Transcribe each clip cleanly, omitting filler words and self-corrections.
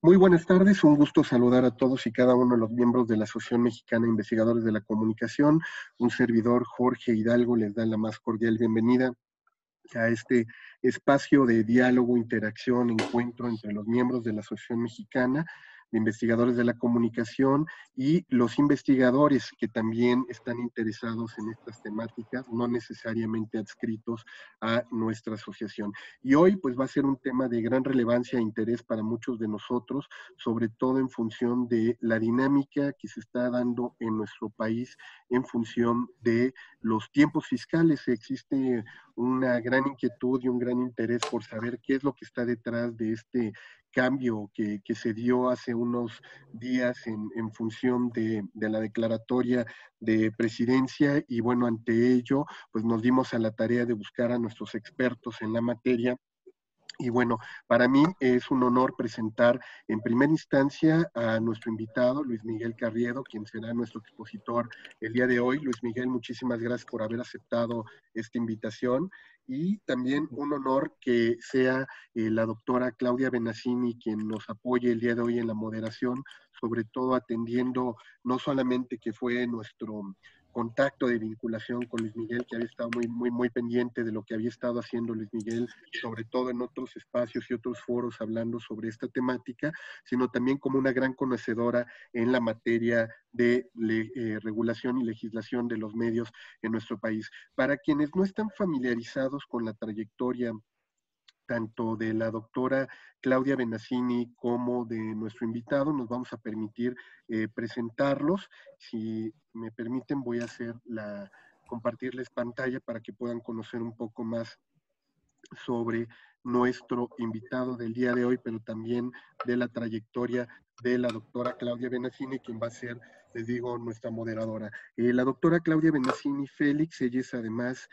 Muy buenas tardes, un gusto saludar a todos y cada uno de los miembros de la Asociación Mexicana de Investigadores de la Comunicación. Un servidor, Jorge Hidalgo, les da la más cordial bienvenida a este espacio de diálogo, interacción, encuentro entre los miembros de la Asociación Mexicana de Investigadores de la Comunicación y los investigadores que también están interesados en estas temáticas, no necesariamente adscritos a nuestra asociación. Y hoy pues va a ser un tema de gran relevancia e interés para muchos de nosotros, sobre todo en función de la dinámica que se está dando en nuestro país en función de los tiempos fiscales. Existe una gran inquietud y un gran interés por saber qué es lo que está detrás de este cambio que se dio hace unos días en función de la declaratoria de presidencia y bueno, ante ello, pues nos dimos a la tarea de buscar a nuestros expertos en la materia. Y bueno, para mí es un honor presentar en primera instancia a nuestro invitado, Luis Miguel Carriedo, quien será nuestro expositor el día de hoy. Luis Miguel, muchísimas gracias por haber aceptado esta invitación. Y también un honor que sea la doctora Claudia Benassini quien nos apoye el día de hoy en la moderación, sobre todo atendiendo no solamente que fue nuestro contacto de vinculación con Luis Miguel, que había estado muy pendiente de lo que había estado haciendo Luis Miguel, sobre todo en otros espacios y otros foros hablando sobre esta temática, sino también como una gran conocedora en la materia de regulación y legislación de los medios en nuestro país. Para quienes no están familiarizados con la trayectoria tanto de la doctora Claudia Benassini como de nuestro invitado, nos vamos a permitir presentarlos. Si me permiten, voy a compartirles pantalla para que puedan conocer un poco más sobre nuestro invitado del día de hoy, pero también de la trayectoria de la doctora Claudia Benassini, quien va a ser, les digo, nuestra moderadora. La doctora Claudia Benassini Félix, ella es además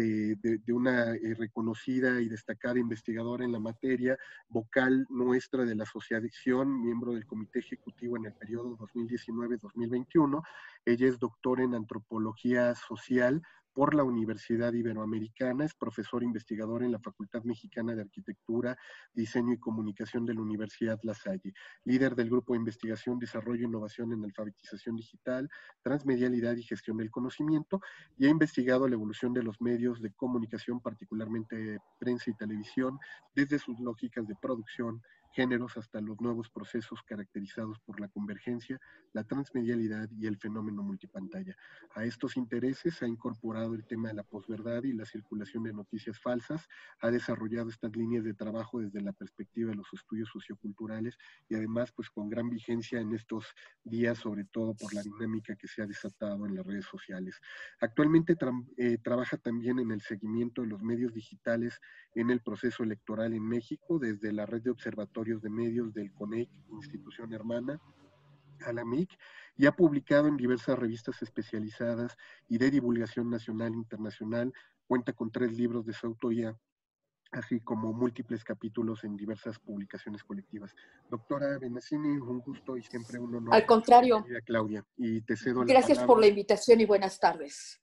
de una reconocida y destacada investigadora en la materia, vocal nuestra de la asociación, miembro del comité ejecutivo en el periodo 2019-2021. Ella es doctora en antropología social por la Universidad Iberoamericana, es profesor investigador en la Facultad Mexicana de Arquitectura, Diseño y Comunicación de la Universidad La Salle, líder del Grupo de Investigación, Desarrollo e Innovación en Alfabetización Digital, Transmedialidad y Gestión del Conocimiento, y ha investigado la evolución de los medios de comunicación, particularmente prensa y televisión, desde sus lógicas de producción, géneros hasta los nuevos procesos caracterizados por la convergencia, la transmedialidad y el fenómeno multipantalla. A estos intereses ha incorporado el tema de la posverdad y la circulación de noticias falsas, ha desarrollado estas líneas de trabajo desde la perspectiva de los estudios socioculturales y además pues con gran vigencia en estos días, sobre todo por la dinámica que se ha desatado en las redes sociales. Actualmente trabaja también en el seguimiento de los medios digitales en el proceso electoral en México, desde la red de observatorios de medios del CONEIC, institución hermana, a la MIC, y ha publicado en diversas revistas especializadas y de divulgación nacional e internacional. Cuenta con 3 libros de su autoría, así como múltiples capítulos en diversas publicaciones colectivas. Doctora Benassini, un gusto y siempre un honor, Al contrario, querida Claudia, y te cedo la gracias por palabra. la invitación y buenas tardes.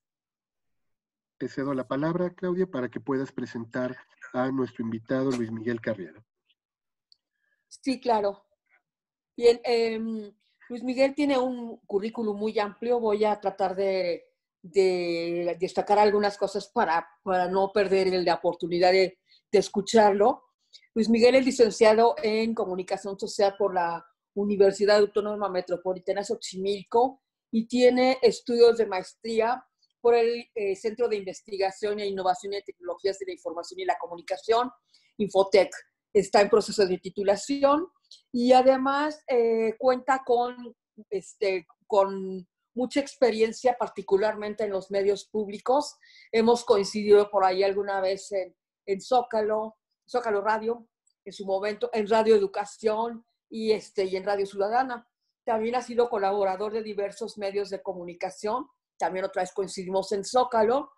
Te cedo la palabra, Claudia, para que puedas presentar a nuestro invitado, Luis Miguel Carriedo. Sí, claro. Bien, Luis Miguel tiene un currículum muy amplio. Voy a tratar de destacar algunas cosas para no perder la oportunidad de escucharlo. Luis Miguel es licenciado en Comunicación Social por la Universidad Autónoma Metropolitana Xochimilco y tiene estudios de maestría por el Centro de Investigación e Innovación en Tecnologías de la Información y la Comunicación, Infotec. Está en proceso de titulación y además cuenta con mucha experiencia, particularmente en los medios públicos. Hemos coincidido por ahí alguna vez en Zócalo Radio, en su momento, en Radio Educación y en Radio Ciudadana. También ha sido colaborador de diversos medios de comunicación. También otra vez coincidimos en Zócalo.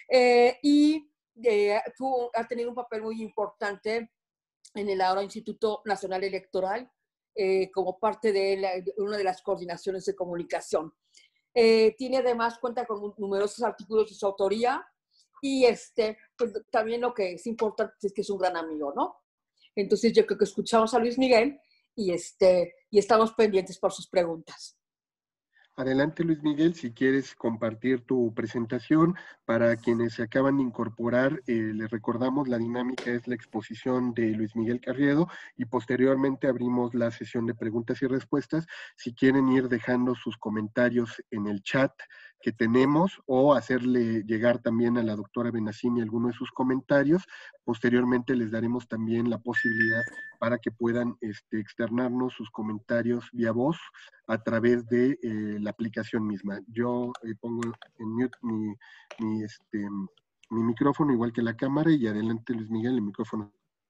Ha tenido un papel muy importante en el ahora Instituto Nacional Electoral, como parte de una de las coordinaciones de comunicación. Tiene además, cuenta con numerosos artículos de su autoría y pues también lo que es importante es que es un gran amigo, ¿no? Entonces yo creo que escuchamos a Luis Miguel y estamos pendientes por sus preguntas. Adelante, Luis Miguel, si quieres compartir tu presentación. Para quienes se acaban de incorporar, les recordamos, la dinámica es la exposición de Luis Miguel Carriedo y posteriormente abrimos la sesión de preguntas y respuestas. Si quieren ir dejando sus comentarios en el chat que tenemos o hacerle llegar también a la doctora Benassini alguno de sus comentarios, posteriormente les daremos también la posibilidad para que puedan externarnos sus comentarios vía voz a través de la aplicación misma. Yo pongo en mute mi micrófono, igual que la cámara, y adelante, Luis Miguel, el micrófono.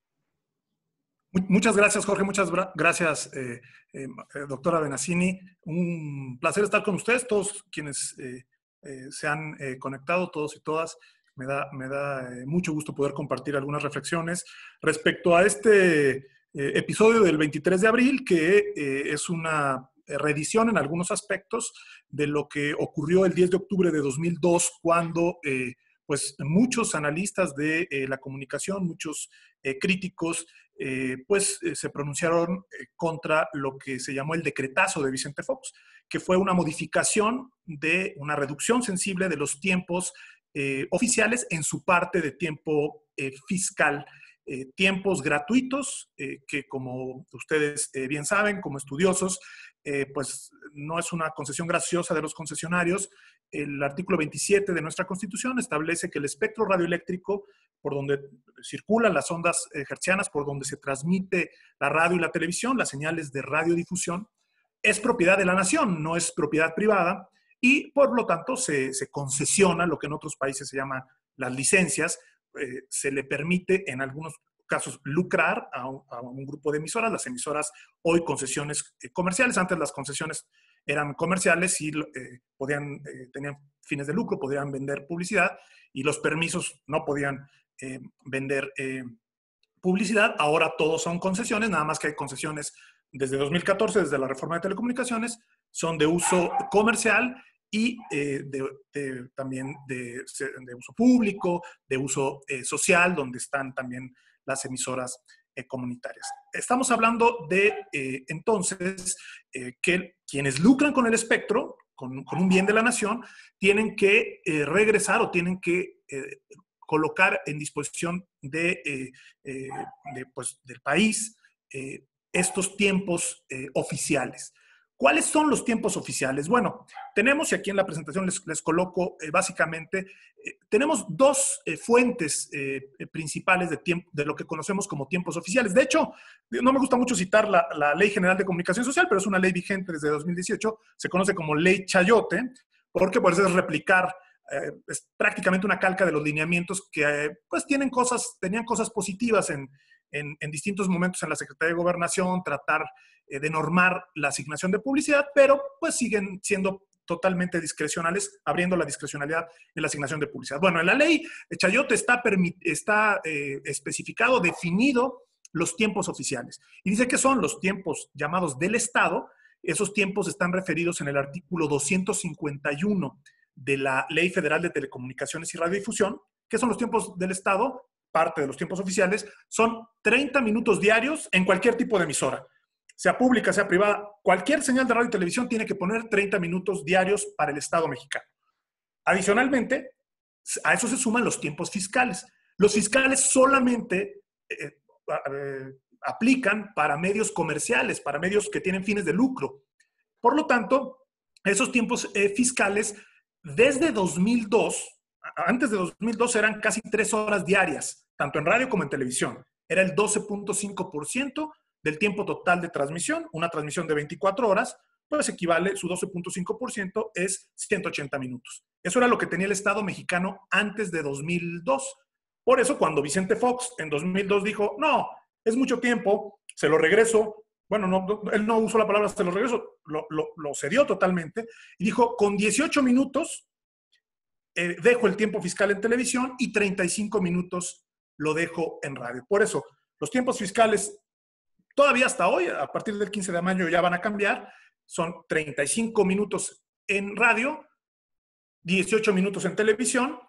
Muchas gracias, Jorge. Muchas gracias, doctora Benassini. Un placer estar con ustedes, todos quienes se han conectado, todos y todas. Me da mucho gusto poder compartir algunas reflexiones respecto a este episodio del 23 de abril, que es una reedición en algunos aspectos de lo que ocurrió el 10 de octubre de 2002, cuando pues muchos analistas de la comunicación, muchos críticos, se pronunciaron contra lo que se llamó el decretazo de Vicente Fox, que fue una modificación de una reducción sensible de los tiempos oficiales en su parte de tiempo fiscal. Tiempos gratuitos que, como ustedes bien saben, como estudiosos, pues no es una concesión graciosa de los concesionarios. El artículo 27 de nuestra Constitución establece que el espectro radioeléctrico, por donde circulan las ondas hertzianas, por donde se transmite la radio y la televisión, las señales de radiodifusión, es propiedad de la nación, no es propiedad privada, y por lo tanto se concesiona lo que en otros países se llama las licencias. Se le permite en algunos casos lucrar a un grupo de emisoras, las emisoras hoy concesiones comerciales. Antes las concesiones eran comerciales y tenían fines de lucro, podían vender publicidad, y los permisos no podían vender publicidad. Ahora todos son concesiones, nada más que hay concesiones desde 2014, desde la reforma de telecomunicaciones, son de uso comercial y también de uso público, de uso social, donde están también las emisoras comunitarias. Estamos hablando de, entonces, que quienes lucran con el espectro, con un bien de la nación, tienen que regresar o tienen que colocar en disposición pues, del país estos tiempos oficiales. ¿Cuáles son los tiempos oficiales? Bueno, tenemos, y aquí en la presentación les coloco básicamente, tenemos dos fuentes principales de lo que conocemos como tiempos oficiales. De hecho, no me gusta mucho citar la Ley General de Comunicación Social, pero es una ley vigente desde 2018, se conoce como Ley Chayote, porque por eso es replicar, es prácticamente una calca de los lineamientos que pues tenían cosas positivas en distintos momentos en la Secretaría de Gobernación, tratar de normar la asignación de publicidad, pero pues siguen siendo totalmente discrecionales, abriendo la discrecionalidad en la asignación de publicidad. Bueno, en la ley Chayote está especificado, definido los tiempos oficiales. Y dice que son los tiempos llamados del Estado. Esos tiempos están referidos en el artículo 251 de la Ley Federal de Telecomunicaciones y Radiodifusión. ¿Qué son los tiempos del Estado? Parte de los tiempos oficiales, son 30 minutos diarios en cualquier tipo de emisora, sea pública, sea privada. Cualquier señal de radio y televisión tiene que poner 30 minutos diarios para el Estado mexicano. Adicionalmente, a eso se suman los tiempos fiscales. Los fiscales solamente aplican para medios comerciales, para medios que tienen fines de lucro. Por lo tanto, esos tiempos fiscales, desde 2002, antes de 2002 eran casi 3 horas diarias, tanto en radio como en televisión. Era el 12.5% del tiempo total de transmisión. Una transmisión de 24 horas, pues equivale, su 12.5% es 180 minutos. Eso era lo que tenía el Estado mexicano antes de 2002. Por eso, cuando Vicente Fox en 2002 dijo, no, es mucho tiempo, se lo regreso. Bueno, él no usó la palabra se lo regreso, lo cedió totalmente y dijo, con 18 minutos dejo el tiempo fiscal en televisión y 35 minutos lo dejo en radio. Por eso, los tiempos fiscales todavía hasta hoy, a partir del 15 de mayo ya van a cambiar, son 35 minutos en radio, 18 minutos en televisión,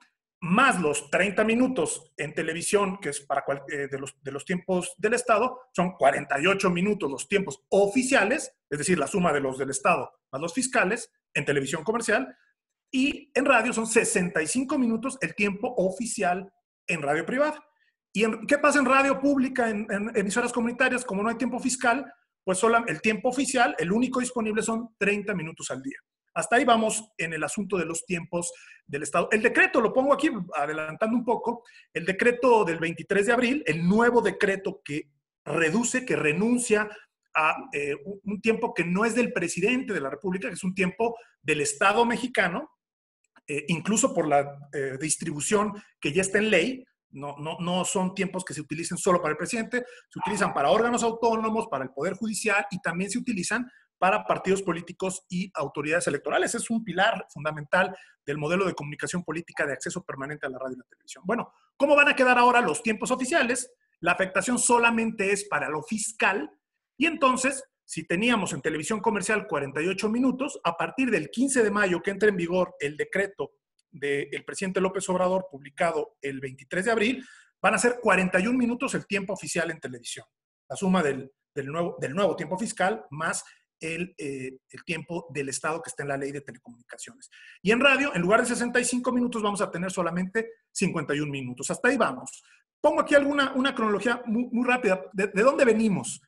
más los 30 minutos en televisión, que es para de los tiempos del Estado, son 48 minutos los tiempos oficiales, es decir, la suma de los del Estado más los fiscales en televisión comercial, y en radio son 65 minutos el tiempo oficial en radio privada. ¿Y qué pasa en radio pública, en emisoras comunitarias? Como no hay tiempo fiscal, pues solo el tiempo oficial, el único disponible, son 30 minutos al día. Hasta ahí vamos en el asunto de los tiempos del Estado. El decreto, lo pongo aquí adelantando un poco, el decreto del 23 de abril, el nuevo decreto que reduce, que renuncia a un tiempo que no es del presidente de la República, que es un tiempo del Estado mexicano, incluso por la distribución que ya está en ley. No son tiempos que se utilicen solo para el presidente, se utilizan para órganos autónomos, para el Poder Judicial, y también se utilizan para partidos políticos y autoridades electorales. Es un pilar fundamental del modelo de comunicación política de acceso permanente a la radio y la televisión. Bueno, ¿cómo van a quedar ahora los tiempos oficiales? La afectación solamente es para lo fiscal, y entonces, si teníamos en televisión comercial 48 minutos, a partir del 15 de mayo que entra en vigor el decreto del presidente López Obrador, publicado el 23 de abril, van a ser 41 minutos el tiempo oficial en televisión. La suma del nuevo tiempo fiscal más el tiempo del Estado que está en la ley de telecomunicaciones. Y en radio, en lugar de 65 minutos, vamos a tener solamente 51 minutos. Hasta ahí vamos. Pongo aquí una cronología muy rápida. ¿De dónde venimos?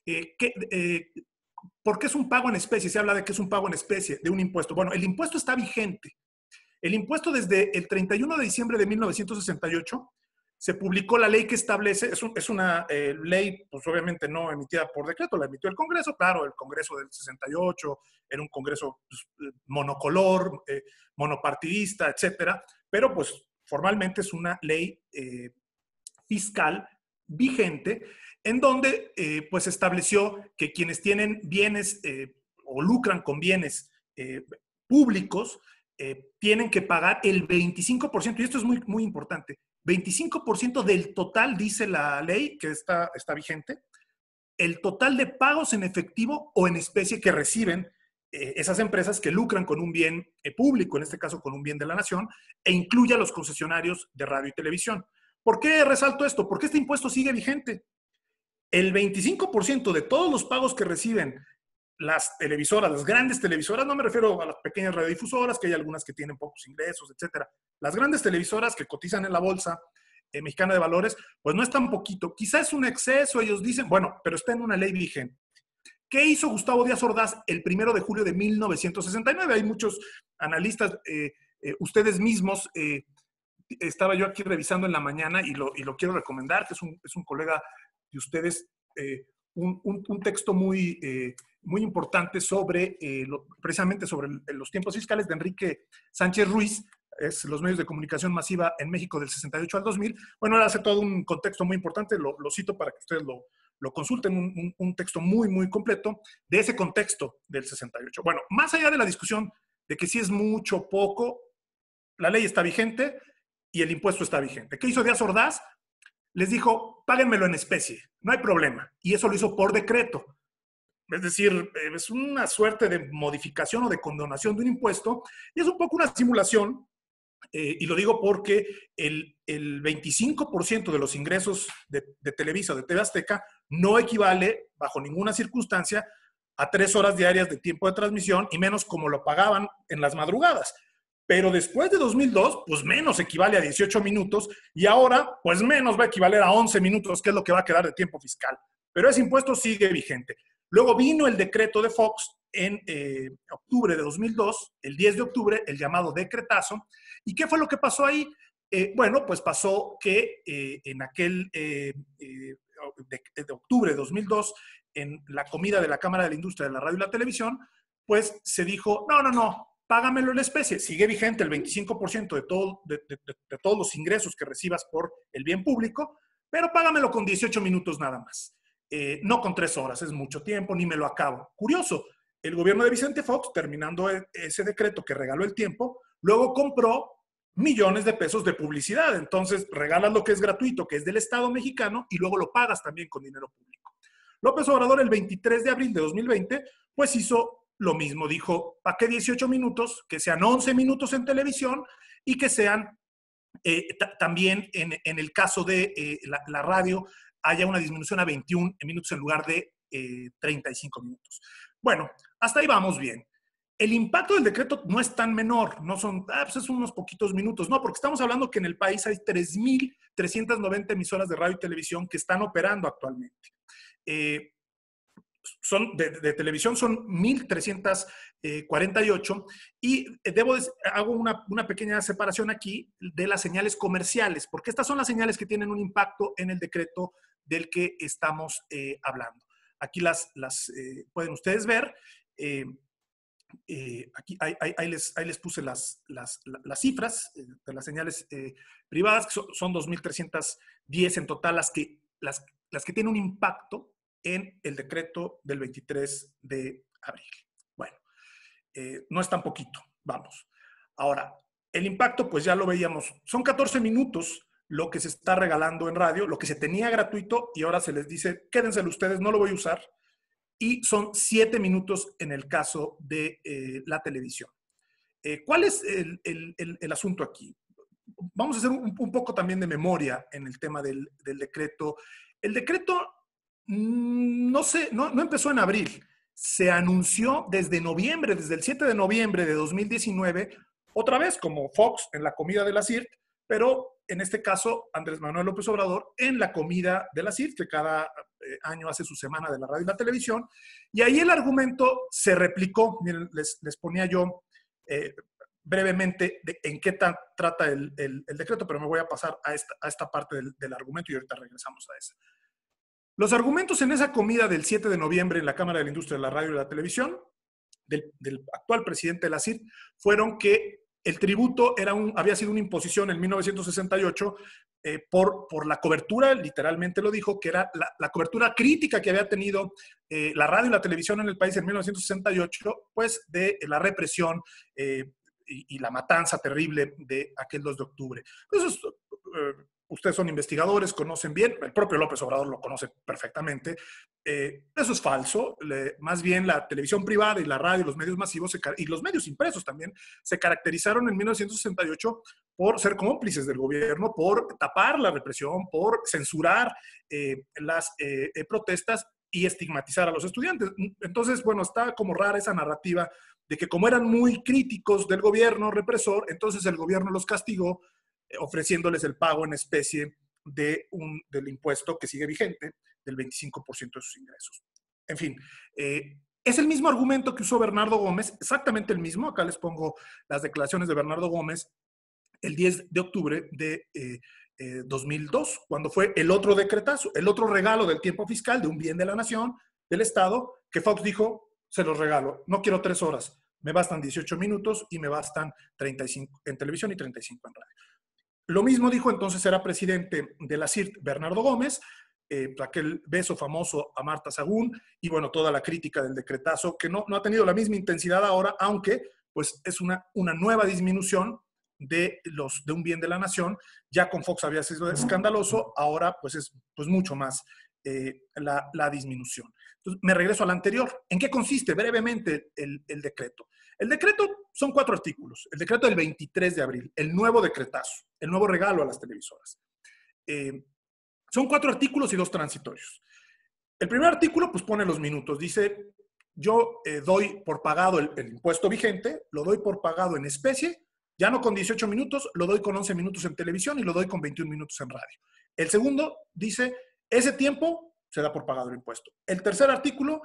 ¿Por qué es un pago en especie? Se habla de que es un pago en especie de un impuesto. Bueno, el impuesto está vigente. El impuesto, desde el 31 de diciembre de 1968, se publicó la ley que establece, es una ley, pues obviamente no emitida por decreto, la emitió el Congreso. Claro, el Congreso del 68 era un Congreso monocolor, monopartidista, etcétera, pero pues formalmente es una ley fiscal vigente, en donde pues estableció que quienes tienen bienes o lucran con bienes públicos tienen que pagar el 25%, y esto es muy, muy importante, 25% del total, dice la ley que está vigente, el total de pagos en efectivo o en especie que reciben esas empresas que lucran con un bien público, en este caso con un bien de la nación, e incluye a los concesionarios de radio y televisión. ¿Por qué resalto esto? Porque este impuesto sigue vigente. El 25% de todos los pagos que reciben las televisoras, las grandes televisoras, no me refiero a las pequeñas radiodifusoras, que hay algunas que tienen pocos ingresos, etcétera. Las grandes televisoras que cotizan en la Bolsa Mexicana de Valores, pues no es tan poquito. Quizás es un exceso, ellos dicen, bueno, pero está en una ley vigente. ¿Qué hizo Gustavo Díaz Ordaz el 1 de julio de 1969? Hay muchos analistas, ustedes mismos, estaba yo aquí revisando en la mañana y lo quiero recomendar, que es un colega de ustedes, un texto muy importante sobre, precisamente sobre los tiempos fiscales, de Enrique Sánchez Ruiz, es los medios de comunicación masiva en México del 68 al 2000. Bueno, él hace todo un contexto muy importante, lo cito para que ustedes lo consulten, un texto muy, muy completo de ese contexto del 68. Bueno, más allá de la discusión de que si es mucho o poco, la ley está vigente y el impuesto está vigente. ¿Qué hizo Díaz Ordaz? Les dijo, páguenmelo en especie, no hay problema. Y eso lo hizo por decreto. Es decir, es una suerte de modificación o de condonación de un impuesto, y es un poco una simulación, y lo digo porque el 25% de los ingresos de Televisa o de TV Azteca no equivale, bajo ninguna circunstancia, a 3 horas diarias de tiempo de transmisión, y menos como lo pagaban en las madrugadas. Pero después de 2002, pues menos equivale a 18 minutos, y ahora, pues menos va a equivaler a 11 minutos, que es lo que va a quedar de tiempo fiscal. Pero ese impuesto sigue vigente. Luego vino el decreto de Fox en octubre de 2002, el 10 de octubre, el llamado decretazo. ¿Y qué fue lo que pasó ahí? Bueno, pues pasó que en aquel de octubre de 2002, en la comida de la Cámara de la Industria de la Radio y la Televisión, pues se dijo, no, págamelo en especie. Sigue vigente el 25% de todos los ingresos que recibas por el bien público, pero págamelo con 18 minutos nada más. No con 3 horas, es mucho tiempo, ni me lo acabo. Curioso, el gobierno de Vicente Fox, terminando ese decreto que regaló el tiempo, luego compró millones de pesos de publicidad. Entonces regalas lo que es gratuito, que es del Estado mexicano, y luego lo pagas también con dinero público. López Obrador, el 23 de abril de 2020, pues hizo lo mismo. Dijo, ¿para qué 18 minutos? Que sean 11 minutos en televisión y que sean también en el caso de la radio haya una disminución a 21 minutos en lugar de 35 minutos. Bueno, hasta ahí vamos bien. El impacto del decreto no es tan menor, no son, pues es unos poquitos minutos, no, porque estamos hablando que en el país hay 3.390 emisoras de radio y televisión que están operando actualmente. Son de televisión son 1.348 y hago una pequeña separación aquí de las señales comerciales, porque estas son las señales que tienen un impacto en el decreto del que estamos hablando. Aquí las pueden ustedes ver. Aquí ahí les puse las cifras de las señales privadas, que son 2.310 en total las que tienen un impacto en el decreto del 23 de abril. Bueno, no es tan poquito, vamos. Ahora, el impacto, pues ya lo veíamos, son 14 minutos lo que se está regalando en radio, lo que se tenía gratuito y ahora se les dice, quédenselo ustedes, no lo voy a usar. Y son 7 minutos en el caso de la televisión. ¿Cuál es el asunto aquí? Vamos a hacer un poco también de memoria en el tema del decreto. El decreto no empezó en abril. Se anunció desde noviembre, desde el 7 de noviembre de 2019, otra vez como Fox en la comida de la CIRT, pero en este caso Andrés Manuel López Obrador en la comida de la CIRT, que cada año hace su semana de la radio y la televisión, y ahí el argumento se replicó. Miren, les ponía yo brevemente en qué trata el decreto, pero me voy a pasar a esta parte del argumento y ahorita regresamos a esa. Los argumentos en esa comida del 7 de noviembre en la Cámara de la Industria de la Radio y la Televisión del actual presidente de la CIRT fueron que el tributo había sido una imposición en 1968 por la cobertura, literalmente lo dijo, que era la cobertura crítica que había tenido la radio y la televisión en el país en 1968, pues de la represión y la matanza terrible de aquel 2 de octubre. Entonces, ustedes son investigadores, conocen bien, el propio López Obrador lo conoce perfectamente. Eso es falso. Más bien la televisión privada y la radio, los medios masivos y los medios impresos también se caracterizaron en 1968 por ser cómplices del gobierno, por tapar la represión, por censurar las protestas y estigmatizar a los estudiantes. Entonces, bueno, está como rara esa narrativa de que como eran muy críticos del gobierno represor, entonces el gobierno los castigó ofreciéndoles el pago en especie del impuesto que sigue vigente, del 25% de sus ingresos. En fin, es el mismo argumento que usó Bernardo Gómez, exactamente el mismo. Acá les pongo las declaraciones de Bernardo Gómez el 10 de octubre de 2002, cuando fue el otro decretazo, el otro regalo del tiempo fiscal de un bien de la nación, del Estado, que Fox dijo, se los regalo, no quiero 3 horas, me bastan 18 minutos y me bastan 35 en televisión y 35 en radio. Lo mismo dijo entonces, era presidente de la CIRT, Bernardo Gómez, aquel beso famoso a Marta Sagún, y bueno, toda la crítica del decretazo, que no ha tenido la misma intensidad ahora, aunque pues es una nueva disminución de un bien de la nación. Ya con Fox había sido escandaloso, ahora pues es pues mucho más la disminución. Entonces, me regreso al anterior. ¿En qué consiste brevemente el decreto? El decreto son 4 artículos. El decreto del 23 de abril, el nuevo decretazo, el nuevo regalo a las televisoras. Son 4 artículos y 2 transitorios. El primer artículo pues pone los minutos. Dice, yo doy por pagado el impuesto vigente, lo doy por pagado en especie, ya no con 18 minutos, lo doy con 11 minutos en televisión y lo doy con 21 minutos en radio. El segundo dice, ese tiempo se da por pagado el impuesto. El tercer artículo,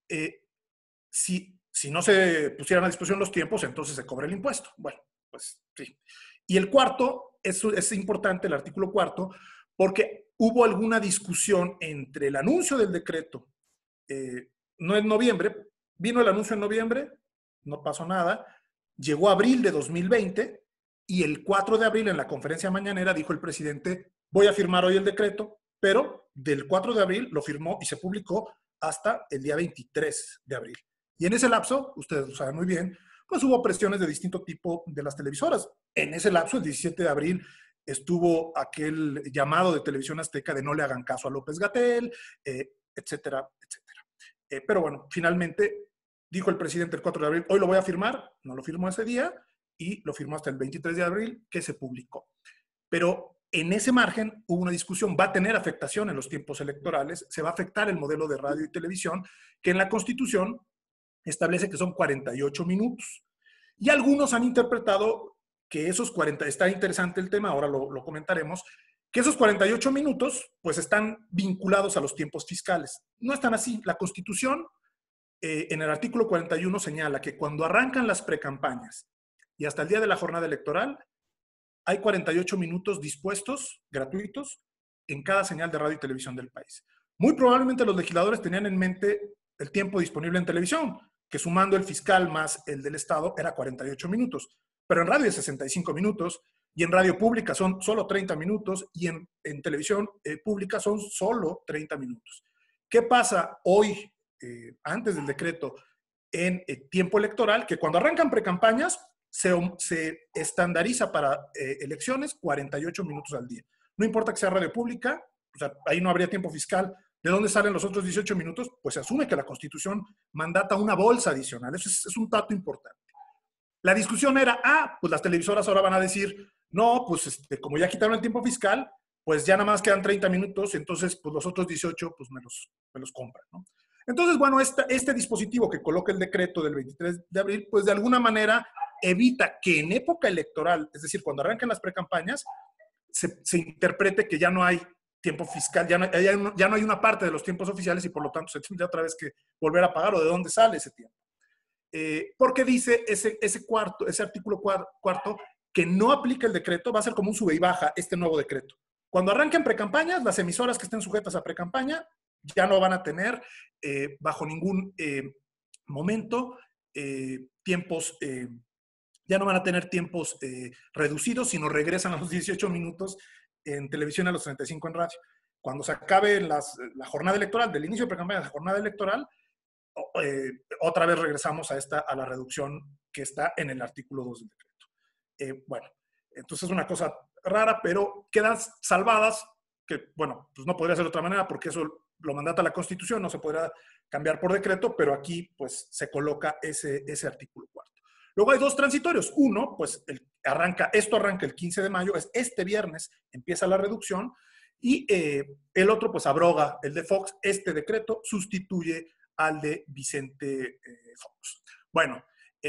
si no se pusieran a disposición los tiempos, entonces se cobra el impuesto. Bueno, pues sí. Y el cuarto, es importante el artículo 4, porque hubo alguna discusión entre el anuncio del decreto, no en noviembre, vino el anuncio en noviembre, no pasó nada, llegó abril de 2020 y el 4 de abril en la conferencia mañanera dijo el presidente, voy a firmar hoy el decreto, pero del 4 de abril lo firmó y se publicó hasta el día 23 de abril. Y en ese lapso, ustedes lo saben muy bien, pues hubo presiones de distinto tipo de las televisoras. En ese lapso, el 17 de abril, estuvo aquel llamado de Televisión Azteca de no le hagan caso a López-Gatell, etcétera, etcétera. Pero bueno, finalmente dijo el presidente el 4 de abril, hoy lo voy a firmar, no lo firmó ese día y lo firmó hasta el 23 de abril que se publicó. Pero en ese margen hubo una discusión, va a tener afectación en los tiempos electorales, se va a afectar el modelo de radio y televisión, que en la Constitución establece que son 48 minutos. Y algunos han interpretado que esos 40, está interesante el tema, ahora lo comentaremos, que esos 48 minutos pues están vinculados a los tiempos fiscales. No están así. La Constitución, en el artículo 41, señala que cuando arrancan las precampañas y hasta el día de la jornada electoral, hay 48 minutos dispuestos, gratuitos, en cada señal de radio y televisión del país. Muy probablemente los legisladores tenían en mente el tiempo disponible en televisión, que sumando el fiscal más el del Estado era 48 minutos. Pero en radio es 65 minutos, y en radio pública son solo 30 minutos, y en televisión pública son solo 30 minutos. ¿Qué pasa hoy, antes del decreto, en tiempo electoral? Que cuando arrancan precampañas, se estandariza para elecciones 48 minutos al día. No importa que sea radio pública, o sea, ahí no habría tiempo fiscal. ¿De dónde salen los otros 18 minutos? Pues se asume que la Constitución mandata una bolsa adicional. Eso es un dato importante. La discusión era, pues las televisoras ahora van a decir, no, pues como ya quitaron el tiempo fiscal, pues ya nada más quedan 30 minutos, entonces pues los otros 18 pues me los compran, ¿no? Entonces, bueno, este dispositivo que coloca el decreto del 23 de abril, pues de alguna manera evita que en época electoral, es decir, cuando arrancan las precampañas, se interprete que ya no hay tiempo fiscal, ya no hay una parte de los tiempos oficiales y por lo tanto se tendría otra vez que volver a pagar, o de dónde sale ese tiempo. Porque dice ese artículo cuarto que no aplica el decreto, va a ser como un sube y baja este nuevo decreto. Cuando arranquen precampañas, las emisoras que estén sujetas a precampaña ya no van a tener bajo ningún momento tiempos, ya no van a tener tiempos reducidos, sino regresan a los 18 minutos en televisión, a los 35 en radio. Cuando se acabe la jornada electoral, del inicio de precampaña a la jornada electoral, otra vez regresamos a la reducción que está en el artículo 2 del decreto. Bueno, entonces es una cosa rara, pero quedan salvadas, que bueno, pues no podría ser de otra manera porque eso lo mandata la Constitución, no se podrá cambiar por decreto, pero aquí pues se coloca ese artículo cuarto. Luego hay dos transitorios. Uno, pues esto arranca el 15 de mayo, es este viernes empieza la reducción, y el otro pues abroga el de Fox. Este decreto sustituye al de Vicente Fox. Bueno,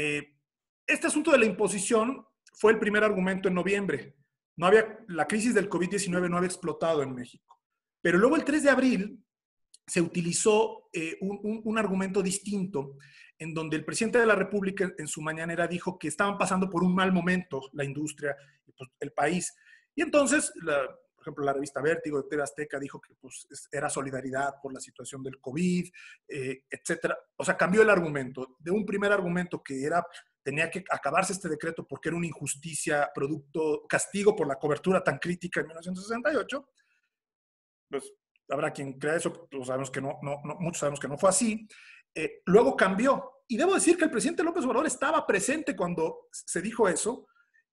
este asunto de la imposición fue el primer argumento en noviembre. La crisis del COVID-19 no había explotado en México. Pero luego el 3 de abril se utilizó un argumento distinto, en donde el presidente de la República en su mañanera dijo que estaban pasando por un mal momento la industria y pues, el país. Y entonces, por ejemplo, la revista Vértigo de TV Azteca dijo que pues, era solidaridad por la situación del COVID, etcétera. O sea, cambió el argumento. De un primer argumento que tenía que acabarse este decreto porque era una injusticia, castigo por la cobertura tan crítica en 1968, pues habrá quien crea eso, pues sabemos que no, muchos sabemos que no fue así. Luego cambió. Y debo decir que el presidente López Obrador estaba presente cuando se dijo eso,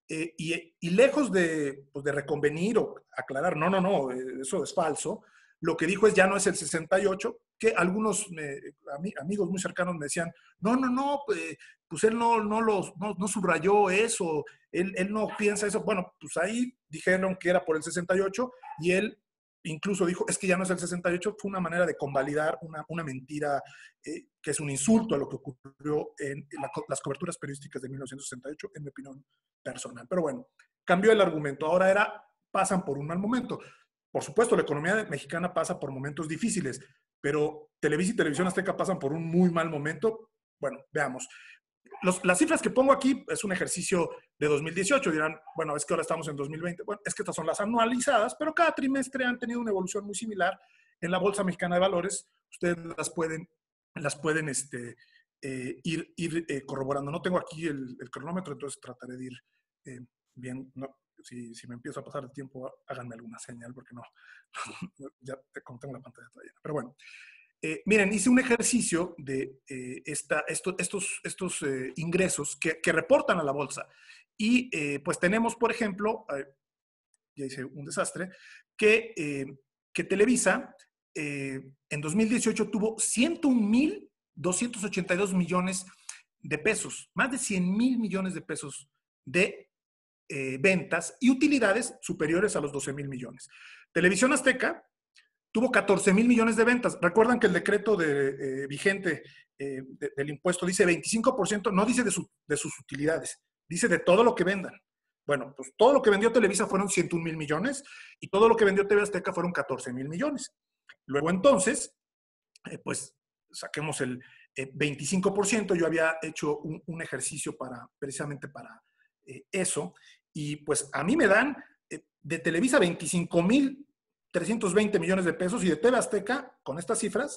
y lejos de reconvenir o aclarar, no, eso es falso, lo que dijo es ya no es el 68, que algunos amigos muy cercanos me decían, no, pues él no subrayó eso, él no piensa eso. Bueno, pues ahí dijeron que era por el 68 y él incluso dijo, es que ya no es el 68, fue una manera de convalidar una mentira que es un insulto a lo que ocurrió en las coberturas periodísticas de 1968, en mi opinión personal. Pero bueno, cambió el argumento. Ahora pasan por un mal momento. Por supuesto, la economía mexicana pasa por momentos difíciles, pero Televisa y Televisión Azteca pasan por un muy mal momento. Bueno, veamos. Las cifras que pongo aquí es un ejercicio de 2018. Dirán, bueno, es que ahora estamos en 2020. Bueno, es que estas son las anualizadas, pero cada trimestre han tenido una evolución muy similar en la Bolsa Mexicana de Valores. Ustedes las pueden ir corroborando. No tengo aquí el cronómetro, entonces trataré de ir bien. No, si me empiezo a pasar el tiempo, háganme alguna señal, porque no ya como tengo la pantalla toda llena. Pero bueno. Miren, hice un ejercicio de estos ingresos que reportan a la bolsa. Y pues tenemos, por ejemplo, ya hice un desastre, que Televisa en 2018 tuvo 101,282 millones de pesos, más de 100,000 millones de pesos de ventas y utilidades superiores a los 12,000 millones. Televisión Azteca tuvo 14,000 millones de ventas. Recuerdan que el decreto vigente del impuesto dice 25%, no dice de sus utilidades, dice de todo lo que vendan. Bueno, pues todo lo que vendió Televisa fueron 101,000 millones y todo lo que vendió TV Azteca fueron 14,000 millones. Luego entonces, pues saquemos el 25%. Yo había hecho un ejercicio precisamente para eso, y pues a mí me dan de Televisa 25,320 millones de pesos y de TV Azteca, con estas cifras,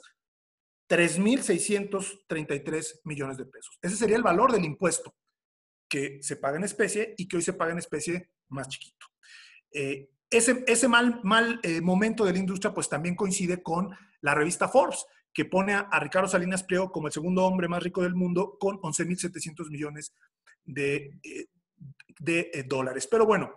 3,633 millones de pesos. Ese sería el valor del impuesto que se paga en especie y que hoy se paga en especie más chiquito. Ese mal momento de la industria pues también coincide con la revista Forbes, que pone a Ricardo Salinas Pliego como el segundo hombre más rico del mundo con 11,700 millones de dólares. Pero bueno,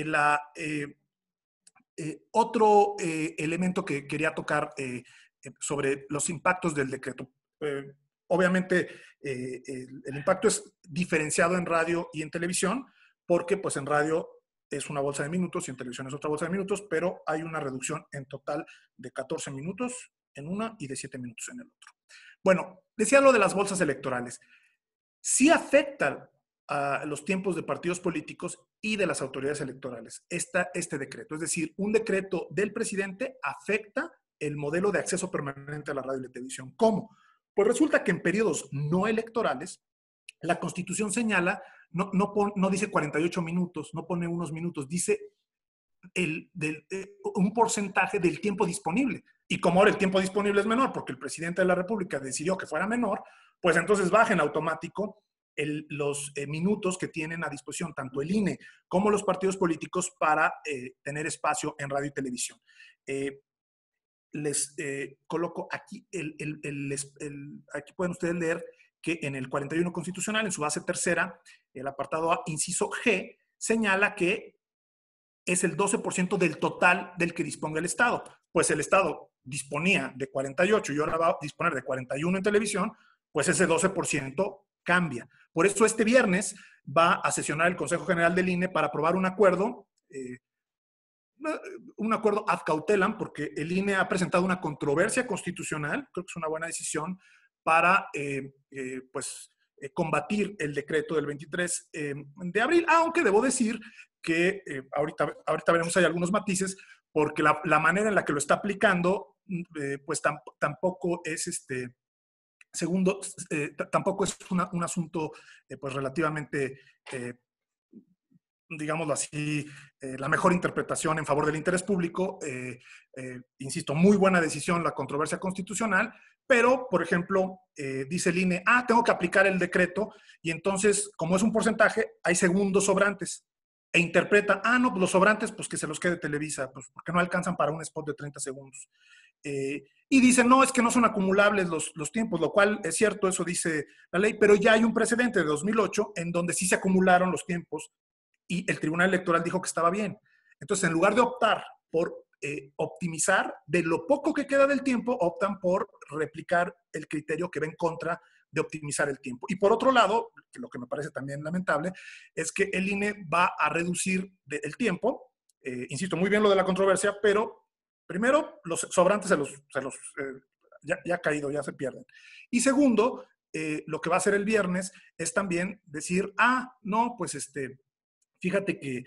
otro elemento que quería tocar sobre los impactos del decreto. Obviamente, el impacto es diferenciado en radio y en televisión, porque pues en radio es una bolsa de minutos y en televisión es otra bolsa de minutos, pero hay una reducción en total de 14 minutos en una y de 7 minutos en el otro. Bueno, decía lo de las bolsas electorales. Sí afecta a los tiempos de partidos políticos y de las autoridades electorales este decreto. Es decir, un decreto del presidente afecta el modelo de acceso permanente a la radio y la televisión. ¿Cómo? Pues resulta que en periodos no electorales, la Constitución señala, no dice 48 minutos, no pone unos minutos, dice un porcentaje del tiempo disponible. Y como ahora el tiempo disponible es menor, porque el presidente de la República decidió que fuera menor, pues entonces baja en automático los minutos que tienen a disposición tanto el INE como los partidos políticos para tener espacio en radio y televisión. Les coloco aquí, aquí pueden ustedes leer que en el 41 constitucional, en su base tercera, el apartado A, inciso G, señala que es el 12% del total del que disponga el Estado. Pues el Estado disponía de 48 y ahora va a disponer de 41 en televisión, pues ese 12% cambia. Por eso este viernes va a sesionar el Consejo General del INE para aprobar un acuerdo ad cautelam, porque el INE ha presentado una controversia constitucional, creo que es una buena decisión, para combatir el decreto del 23 de abril, aunque debo decir que ahorita veremos hay algunos matices, porque la manera en la que lo está aplicando, pues tampoco es tampoco es un asunto pues relativamente digámoslo así, la mejor interpretación en favor del interés público. Insisto, muy buena decisión la controversia constitucional, pero, por ejemplo, dice el INE, tengo que aplicar el decreto, y entonces, como es un porcentaje, hay segundos sobrantes. E interpreta, no, pues los sobrantes, pues que se los quede Televisa, pues porque no alcanzan para un spot de 30 segundos. Y dicen, no, es que no son acumulables los tiempos, lo cual es cierto, eso dice la ley, pero ya hay un precedente de 2008 en donde sí se acumularon los tiempos y el Tribunal Electoral dijo que estaba bien. Entonces, en lugar de optar por optimizar, de lo poco que queda del tiempo, optan por replicar el criterio que va en contra de optimizar el tiempo. Y por otro lado, lo que me parece también lamentable, es que el INE va a reducir el tiempo. Insisto, muy bien lo de la controversia, pero primero, los sobrantes ya ha caído, ya se pierden. Y segundo, lo que va a hacer el viernes es también decir, no, pues fíjate que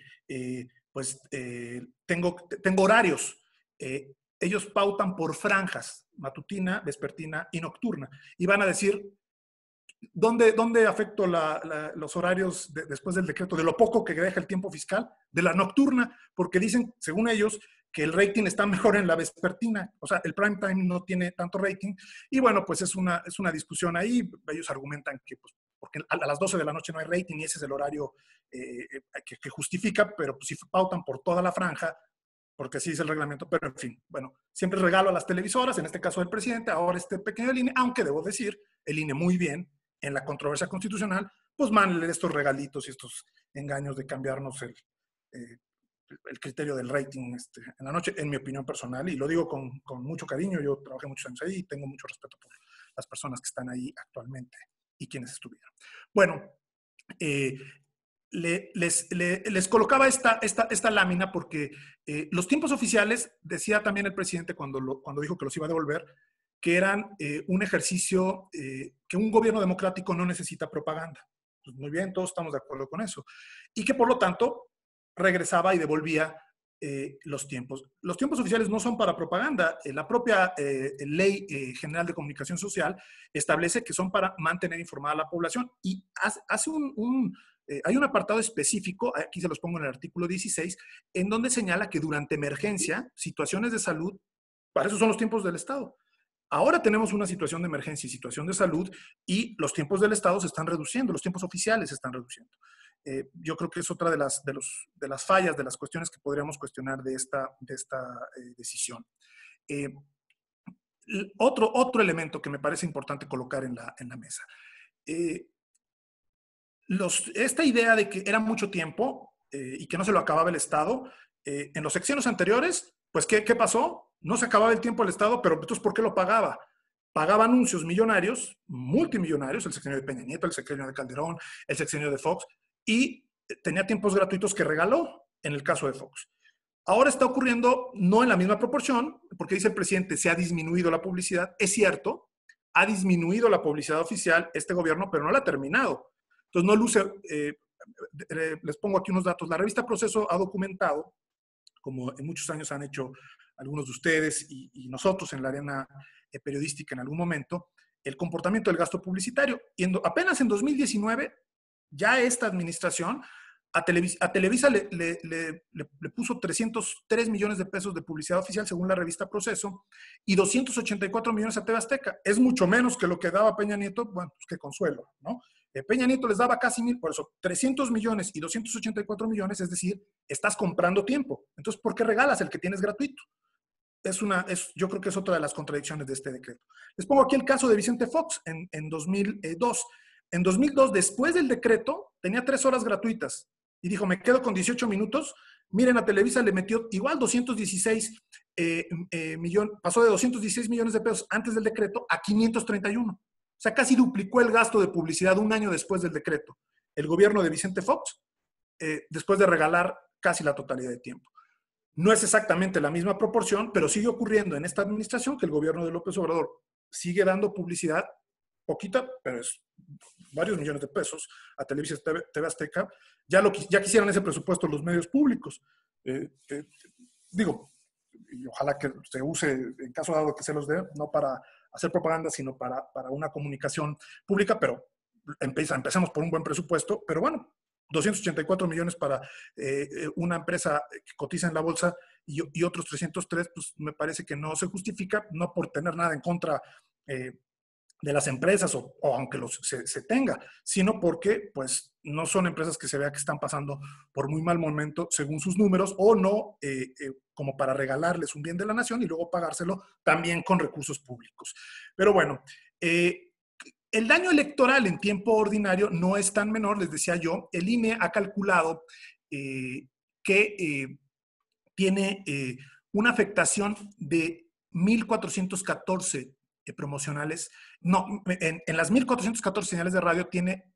tengo horarios. Ellos pautan por franjas, matutina, vespertina y nocturna. Y van a decir, ¿dónde afecto los horarios después del decreto? De lo poco que deja el tiempo fiscal, de la nocturna, porque dicen, según ellos, que el rating está mejor en la vespertina. O sea, el prime time no tiene tanto rating. Y bueno, pues es una discusión ahí. Ellos argumentan que pues, porque a las 12 de la noche no hay rating y ese es el horario que justifica, pero pues si pautan por toda la franja, porque así es el reglamento, pero en fin, bueno, siempre regalo a las televisoras, en este caso el presidente, ahora este pequeño INE, aunque debo decir, el INE muy bien, en la controversia constitucional, pues mándenle estos regalitos y estos engaños de cambiarnos el criterio del rating en la noche, en mi opinión personal, y lo digo con mucho cariño. Yo trabajé muchos años ahí y tengo mucho respeto por las personas que están ahí actualmente y quienes estuvieron. Bueno, les colocaba esta lámina porque los tiempos oficiales, decía también el presidente cuando dijo que los iba a devolver, que eran un ejercicio que un gobierno democrático no necesita propaganda. Pues muy bien, todos estamos de acuerdo con eso. Y que por lo tanto regresaba y devolvía los tiempos. Los tiempos oficiales no son para propaganda. La propia Ley General de Comunicación Social establece que son para mantener informada a la población y hace hay un apartado específico, aquí se los pongo en el artículo 16, en donde señala que durante emergencia, situaciones de salud, para eso son los tiempos del Estado. Ahora tenemos una situación de emergencia y situación de salud y los tiempos del Estado se están reduciendo, los tiempos oficiales se están reduciendo. Yo creo que es otra de las fallas, de las cuestiones que podríamos cuestionar de esta decisión. Otro elemento que me parece importante colocar en la mesa. Esta idea de que era mucho tiempo y que no se lo acababa el Estado, en los sexenios anteriores, pues ¿qué pasó? No se acababa el tiempo el Estado, pero entonces ¿por qué lo pagaba? Pagaba anuncios millonarios, multimillonarios, el sexenio de Peña Nieto, el sexenio de Calderón, el sexenio de Fox, y tenía tiempos gratuitos que regaló en el caso de Fox. Ahora está ocurriendo no en la misma proporción, porque dice el presidente, se ha disminuido la publicidad. Es cierto, ha disminuido la publicidad oficial este gobierno, pero no la ha terminado. Entonces no luce, les pongo aquí unos datos. La revista Proceso ha documentado, como en muchos años han hecho algunos de ustedes y nosotros en la arena periodística en algún momento, el comportamiento del gasto publicitario. Y apenas en 2019, ya esta administración a Televisa le puso 303 millones de pesos de publicidad oficial según la revista Proceso y 284 millones a TV Azteca. Es mucho menos que lo que daba Peña Nieto, bueno, pues qué consuelo, ¿no? Peña Nieto les daba casi 1,000, por eso 300 millones y 284 millones, es decir, estás comprando tiempo. Entonces, ¿por qué regalas el que tienes gratuito? Yo creo que es otra de las contradicciones de este decreto. Les pongo aquí el caso de Vicente Fox en 2002. En 2002, después del decreto, tenía 3 horas gratuitas y dijo, me quedo con 18 minutos. Miren, a Televisa le metió igual 216 millones, pasó de 216 millones de pesos antes del decreto a 531. O sea, casi duplicó el gasto de publicidad un año después del decreto. El gobierno de Vicente Fox, después de regalar casi la totalidad de tiempo. No es exactamente la misma proporción, pero sigue ocurriendo en esta administración que el gobierno de López Obrador sigue dando publicidad, poquita, pero es varios millones de pesos, a Televisa TV Azteca. Ya quisieran ese presupuesto los medios públicos. Digo, y ojalá que se use, en caso dado que se los dé, no para hacer propaganda, sino para una comunicación pública, pero empecemos por un buen presupuesto, pero bueno, 284 millones para una empresa que cotiza en la bolsa y otros 303, pues me parece que no se justifica, no por tener nada en contra de las empresas o aunque se tenga, sino porque pues no son empresas que se vea que están pasando por muy mal momento según sus números o no como para regalarles un bien de la nación y luego pagárselo también con recursos públicos. Pero bueno, el daño electoral en tiempo ordinario no es tan menor, les decía yo. El INE ha calculado que tiene una afectación de 1,414 promocionales. No, en las 1,414 señales de radio tiene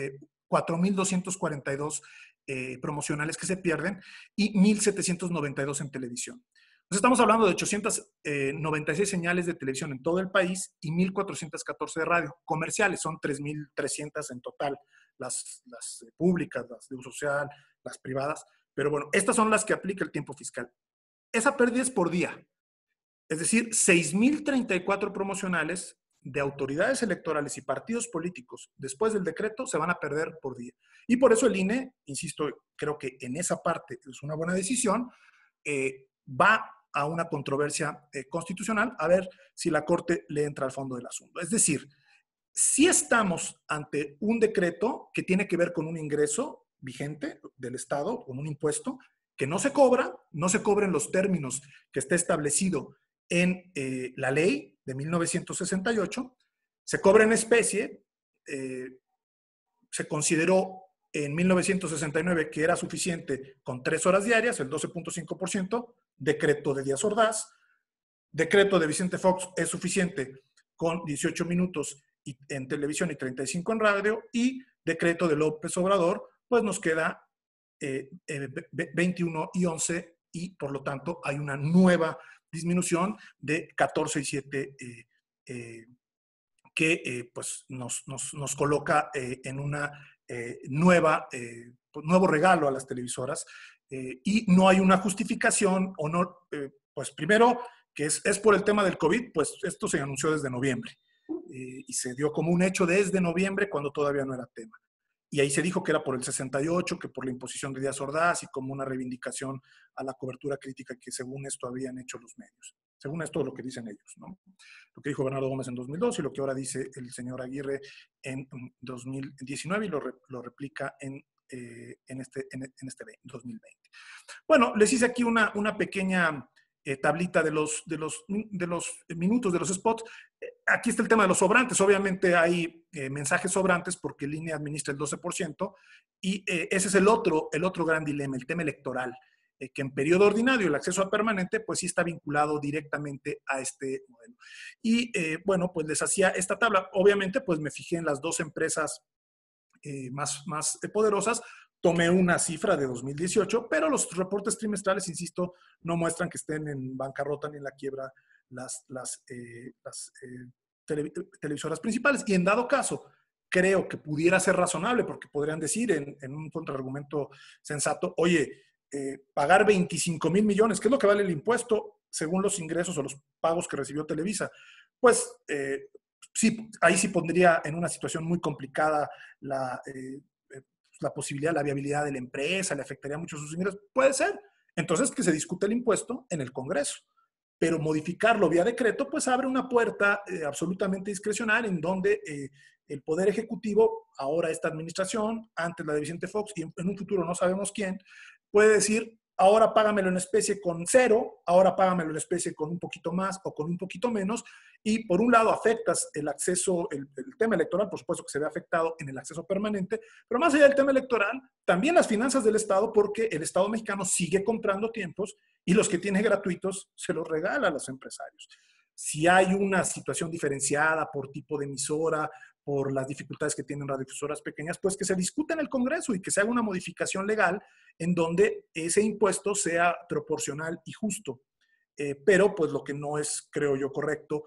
4,242 promocionales que se pierden y 1,792 en televisión. Entonces estamos hablando de 896 señales de televisión en todo el país y 1,414 de radio. Comerciales son 3,300 en total, las públicas, las de uso social, las privadas. Pero bueno, estas son las que aplica el tiempo fiscal. Esa pérdida es por día. Es decir, 6,034 promocionales de autoridades electorales y partidos políticos después del decreto se van a perder por día. Y por eso el INE, insisto, creo que en esa parte es una buena decisión, va a una controversia constitucional a ver si la Corte le entra al fondo del asunto. Es decir, si estamos ante un decreto que tiene que ver con un ingreso vigente del Estado, con un impuesto que no se cobra en los términos que está establecido en la ley de 1968, se cobra en especie, se consideró en 1969 que era suficiente con 3 horas diarias, el 12.5%, decreto de Díaz Ordaz, decreto de Vicente Fox es suficiente con 18 minutos en televisión y 35 en radio, y decreto de López Obrador, pues nos queda 21 y 11 y por lo tanto hay una nueva disminución de 14 y 7 que pues nos coloca en una nuevo regalo a las televisoras y no hay una justificación o no, pues primero que es por el tema del COVID, pues esto se anunció desde noviembre y se dio como un hecho desde noviembre cuando todavía no era tema. Y ahí se dijo que era por el 68, que por la imposición de Díaz Ordaz y como una reivindicación a la cobertura crítica que según esto habían hecho los medios. Según esto, lo que dicen ellos, ¿no? Lo que dijo Bernardo Gómez en 2002 y lo que ahora dice el señor Aguirre en 2019 y lo replica en este 2020. Bueno, les hice aquí una pequeña tablita de los minutos de los spots. Aquí está el tema de los sobrantes. Obviamente hay mensajes sobrantes porque Línea administra el 12% y ese es el otro gran dilema, el tema electoral, que en periodo ordinario el acceso a permanente pues sí está vinculado directamente a este modelo. Y bueno, pues les hacía esta tabla. Obviamente pues me fijé en las dos empresas más poderosas. Tomé una cifra de 2018, pero los reportes trimestrales, insisto, no muestran que estén en bancarrota ni en la quiebra las televisoras principales. Y en dado caso, creo que pudiera ser razonable, porque podrían decir en un contraargumento sensato, oye, pagar 25,000 millones, ¿qué es lo que vale el impuesto según los ingresos o los pagos que recibió Televisa? Pues sí, ahí sí pondría en una situación muy complicada la posibilidad, la viabilidad de la empresa, le afectaría mucho sus ingresos. Puede ser. Entonces, que se discute el impuesto en el Congreso. Pero modificarlo vía decreto, pues abre una puerta absolutamente discrecional en donde el Poder Ejecutivo, ahora esta administración, antes la de Vicente Fox y en un futuro no sabemos quién, puede decir, ahora págamelo en especie con 0, ahora págamelo en especie con un poquito más o con un poquito menos, y por un lado afectas el acceso, el tema electoral, por supuesto que se ve afectado en el acceso permanente, pero más allá del tema electoral, también las finanzas del Estado, porque el Estado mexicano sigue comprando tiempos y los que tiene gratuitos se los regala a los empresarios. Si hay una situación diferenciada por tipo de emisora, por las dificultades que tienen radiodifusoras pequeñas, pues que se discute en el Congreso y que se haga una modificación legal en donde ese impuesto sea proporcional y justo. Pero pues lo que no es, creo yo, correcto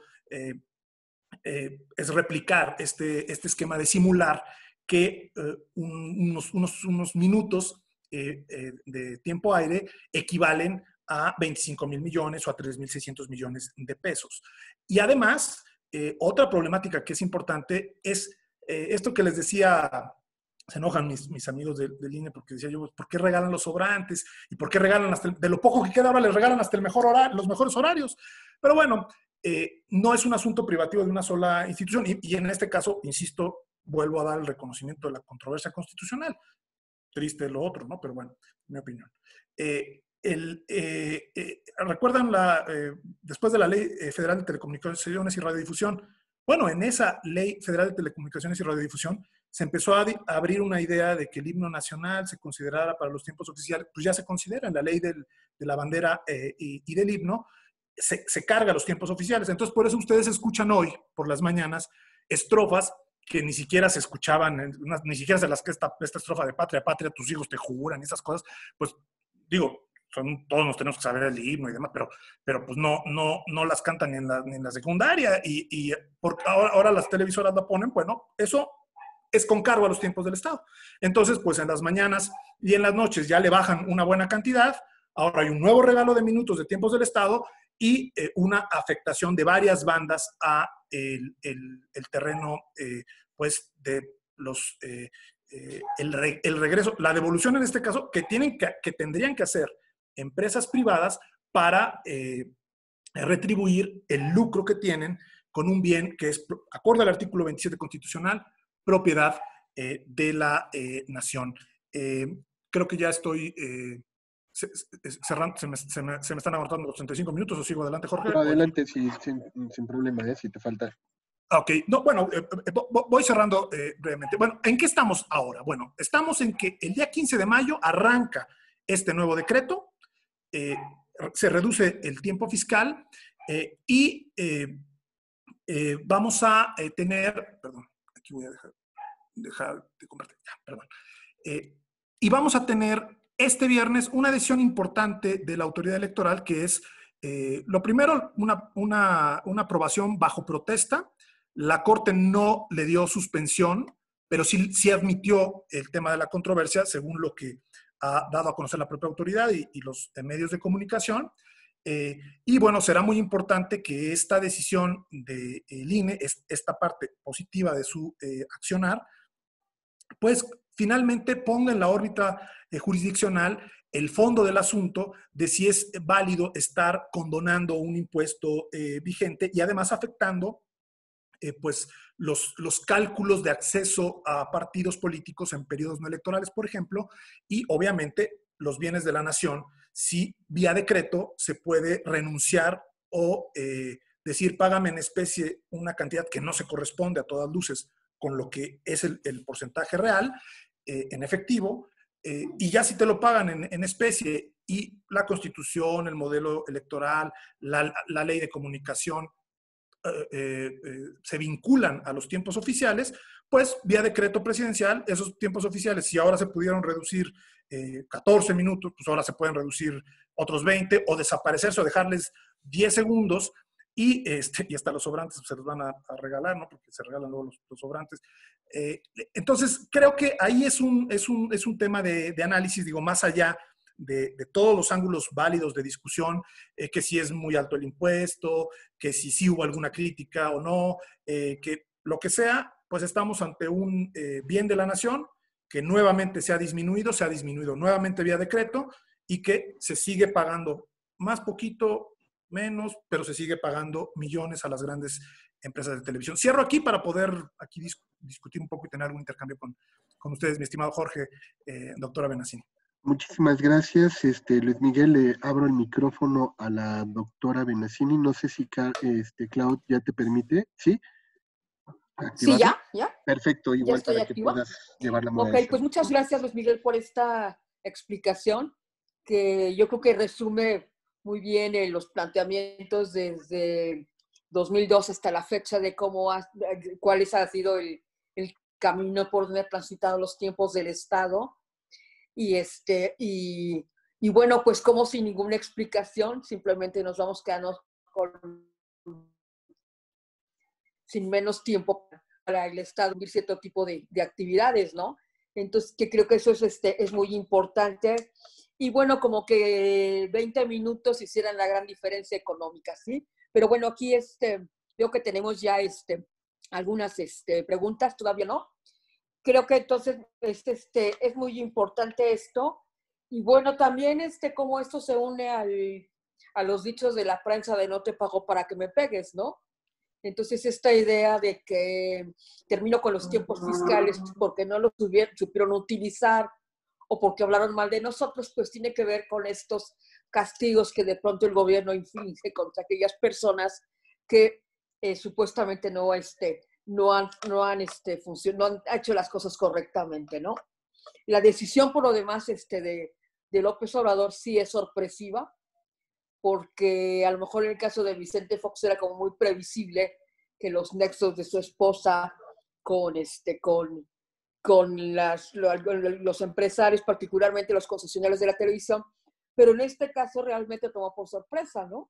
es replicar este esquema de simular que unos minutos de tiempo aire equivalen a 25,000 millones o a 3,600 millones de pesos. Y además, otra problemática que es importante es esto que les decía. Se enojan mis amigos de línea porque decía yo, ¿por qué regalan los sobrantes? ¿Y por qué regalan hasta de lo poco que queda ahora les regalan hasta el mejor horario, los mejores horarios? Pero bueno, no es un asunto privativo de una sola institución y en este caso, insisto, vuelvo a dar el reconocimiento de la controversia constitucional. Triste lo otro, ¿no? Pero bueno, mi opinión. ¿Recuerdan después de la Ley Federal de Telecomunicaciones y Radiodifusión? Bueno, en esa Ley Federal de Telecomunicaciones y Radiodifusión se empezó a abrir una idea de que el himno nacional se considerara para los tiempos oficiales, pues ya se considera en la ley de la bandera y del himno, se carga los tiempos oficiales. Entonces, por eso ustedes escuchan hoy, por las mañanas, estrofas que ni siquiera se escuchaban, ni siquiera se las que esta estrofa de patria, patria, tus hijos te juran, esas cosas, pues digo, todos nos tenemos que saber el himno y demás, pero pues no las cantan ni en la secundaria y porque ahora las televisoras la ponen, bueno, eso es con cargo a los tiempos del Estado. Entonces, pues en las mañanas y en las noches ya le bajan una buena cantidad, ahora hay un nuevo regalo de minutos de tiempos del Estado y una afectación de varias bandas a el terreno, pues, de los, el regreso, la devolución en este caso, que tendrían que hacer empresas privadas para retribuir el lucro que tienen con un bien que es, acorde al artículo 27 constitucional, propiedad de la nación. Creo que ya estoy cerrando, se me están agotando los 35 minutos, o sigo adelante, Jorge. No, adelante, sin problema, si te falta. Ok, no, bueno, voy cerrando brevemente. Bueno, ¿en qué estamos ahora? Bueno, estamos en que el día 15 de mayo arranca este nuevo decreto, se reduce el tiempo fiscal y vamos a tener, perdón, aquí voy a dejar de compartir, ya, perdón. Y vamos a tener este viernes una decisión importante de la autoridad electoral, que es, lo primero, una aprobación bajo protesta. La Corte no le dio suspensión, pero sí admitió el tema de la controversia, según lo que ha dado a conocer la propia autoridad y los medios de comunicación. Y bueno, será muy importante que esta decisión del INE, esta parte positiva de su accionar, pues finalmente ponga en la órbita jurisdiccional el fondo del asunto de si es válido estar condonando un impuesto vigente y además afectando pues los cálculos de acceso a partidos políticos en periodos no electorales, por ejemplo, y obviamente los bienes de la nación, si vía decreto se puede renunciar o decir págame en especie una cantidad que no se corresponde a todas luces con lo que es el porcentaje real en efectivo, y ya si te lo pagan en especie y la Constitución, el modelo electoral, la ley de comunicación se vinculan a los tiempos oficiales, pues vía decreto presidencial, esos tiempos oficiales, si ahora se pudieron reducir 14 minutos, pues ahora se pueden reducir otros 20 o desaparecerse o dejarles 10 segundos y hasta los sobrantes se los van a regalar, ¿no? Porque se regalan luego los sobrantes. Entonces, creo que ahí es un tema de análisis, digo, más allá de todos los ángulos válidos de discusión, que si es muy alto el impuesto, que si sí hubo alguna crítica o no, que lo que sea, pues estamos ante un bien de la nación que nuevamente se ha disminuido nuevamente vía decreto y que se sigue pagando más poquito, menos, pero se sigue pagando millones a las grandes empresas de televisión. Cierro aquí para poder aquí discutir un poco y tener algún intercambio con ustedes, mi estimado Jorge, doctora Benassini. Muchísimas gracias, Luis Miguel. Le abro el micrófono a la doctora Benassini. No sé si Clau ya te permite, ¿sí? Sí, ya. Perfecto, igual ya estoy para activa. que puedas llevar la Ok, moderación. pues muchas gracias, Luis Miguel, por esta explicación, que yo creo que resume muy bien los planteamientos desde 2002 hasta la fecha de cuáles ha sido el camino por donde han transitado los tiempos del Estado. Y bueno, pues como sin ninguna explicación, simplemente nos vamos quedando sin menos tiempo para el Estado vivir cierto tipo de actividades, ¿no? Entonces, que creo que eso es muy importante. Y bueno, como que 20 minutos hicieran la gran diferencia económica, ¿sí? Pero bueno, aquí veo que tenemos ya algunas preguntas, todavía no. Creo que entonces es muy importante esto. Y bueno, también cómo esto se une a los dichos de la prensa de no te pago para que me pegues, ¿no? Entonces, esta idea de que termino con los tiempos fiscales porque no los supieron utilizar o porque hablaron mal de nosotros, pues tiene que ver con estos castigos que de pronto el gobierno inflige contra aquellas personas que supuestamente no han hecho las cosas correctamente, ¿no? La decisión, por lo demás, de López Obrador sí es sorpresiva, porque a lo mejor en el caso de Vicente Fox era como muy previsible que los nexos de su esposa con los empresarios, particularmente los concesionarios de la televisión, pero en este caso realmente tomó por sorpresa, ¿no?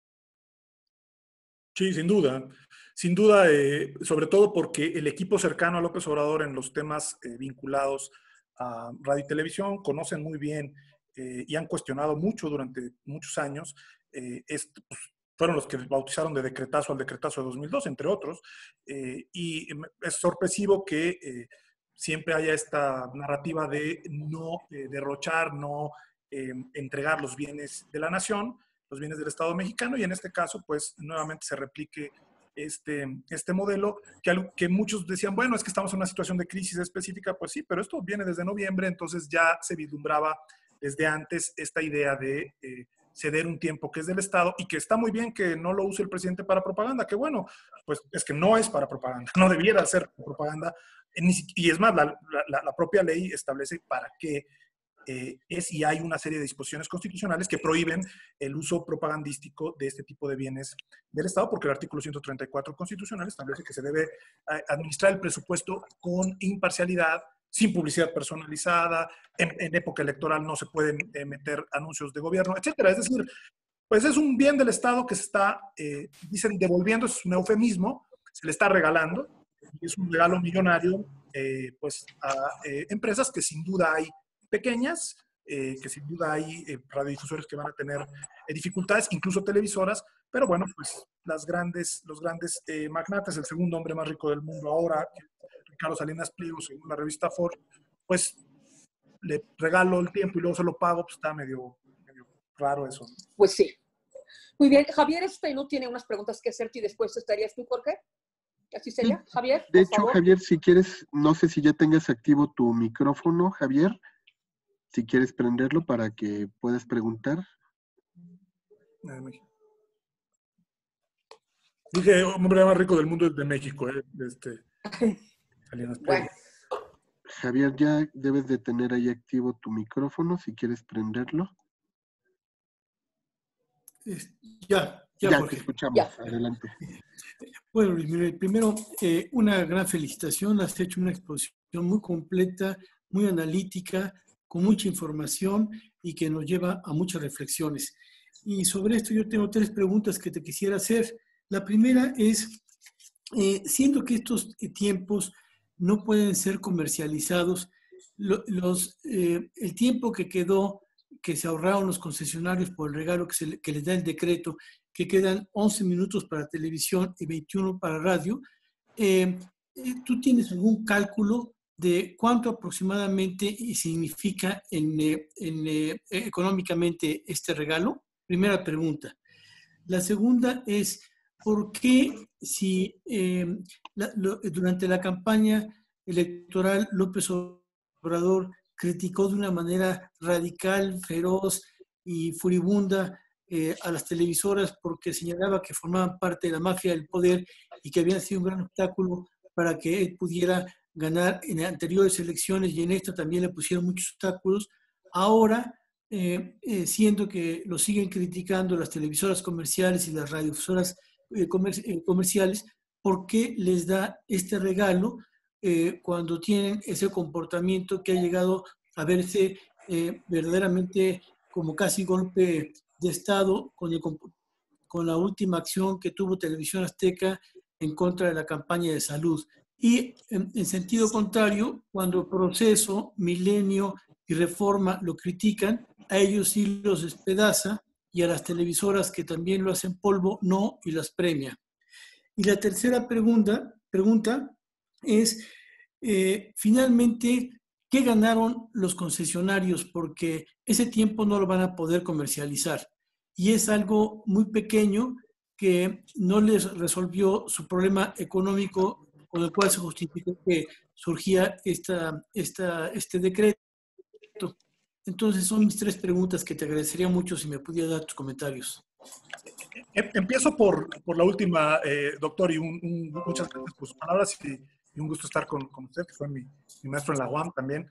Sí, sin duda, sobre todo porque el equipo cercano a López Obrador en los temas vinculados a radio y televisión conocen muy bien y han cuestionado mucho durante muchos años. Pues, fueron los que bautizaron de decretazo al decretazo de 2002, entre otros, y es sorpresivo que siempre haya esta narrativa de no derrochar, no entregar los bienes de la nación, los bienes del Estado mexicano, y en este caso, pues, nuevamente se replique este modelo, que muchos decían, bueno, es que estamos en una situación de crisis específica, pues sí, pero esto viene desde noviembre, entonces ya se vislumbraba desde antes esta idea de ceder un tiempo que es del Estado y que está muy bien que no lo use el presidente para propaganda, que bueno, pues es que no es para propaganda, no debiera ser propaganda, y es más, la propia ley establece para qué y hay una serie de disposiciones constitucionales que prohíben el uso propagandístico de este tipo de bienes del Estado, porque el artículo 134 constitucional establece que se debe administrar el presupuesto con imparcialidad, sin publicidad personalizada, en época electoral no se pueden meter anuncios de gobierno, etcétera. Es decir, pues es un bien del Estado que se está, dicen, devolviendo, es un eufemismo, se le está regalando, y es un regalo millonario pues a empresas que sin duda hay pequeñas, que sin duda hay radiodifusores que van a tener dificultades, incluso televisoras, pero bueno, pues los grandes magnates, el segundo hombre más rico del mundo ahora, Ricardo Salinas Pliego, según la revista Forbes, pues le regalo el tiempo y luego se lo pago, pues está medio raro eso. Pues sí. Muy bien, Javier no tiene unas preguntas que hacerte y después estarías tú, Jorge. ¿Así sería, sí. Javier? De hecho, favor. Javier, si quieres, no sé si ya tengas activo tu micrófono, Javier, si quieres prenderlo para que puedas preguntar. Dije, hombre más rico del mundo es de México. Bueno. Javier, ya debes de tener ahí activo tu micrófono, si quieres prenderlo. Ya te escuchamos. Ya. Adelante. Bueno, Luis, primero, una gran felicitación. Has hecho una exposición muy completa, muy analítica, con mucha información y que nos lleva a muchas reflexiones. Y sobre esto yo tengo 3 preguntas que te quisiera hacer. La primera es, siendo que estos tiempos no pueden ser comercializados, el tiempo que quedó, que se ahorraron los concesionarios por el regalo que les da el decreto, que quedan 11 minutos para televisión y 21 para radio, ¿tú tienes algún cálculo de cuánto aproximadamente significa económicamente este regalo? Primera pregunta. La segunda es, ¿por qué si durante la campaña electoral López Obrador criticó de una manera radical, feroz y furibunda a las televisoras porque señalaba que formaban parte de la mafia del poder y que habían sido un gran obstáculo para que él pudiera ganar en anteriores elecciones, y en esta también le pusieron muchos obstáculos? Ahora, siendo que lo siguen criticando las televisoras comerciales y las radiodifusoras comerciales, ¿por qué les da este regalo cuando tienen ese comportamiento que ha llegado a verse verdaderamente como casi golpe de Estado con la última acción que tuvo Televisión Azteca en contra de la campaña de salud? Y en sentido contrario, cuando Proceso, Milenio y Reforma lo critican, a ellos sí los despedaza, y a las televisoras que también lo hacen polvo, no, y las premia. Y la tercera pregunta es, finalmente, ¿qué ganaron los concesionarios? Porque ese tiempo no lo van a poder comercializar. Y es algo muy pequeño que no les resolvió su problema económico, con el cual se justificó que surgía este decreto. Entonces son mis 3 preguntas que te agradecería mucho si me pudieras dar tus comentarios. Empiezo por la última, doctor, y muchas gracias por sus palabras y un gusto estar con usted, que fue mi maestro en la UAM también.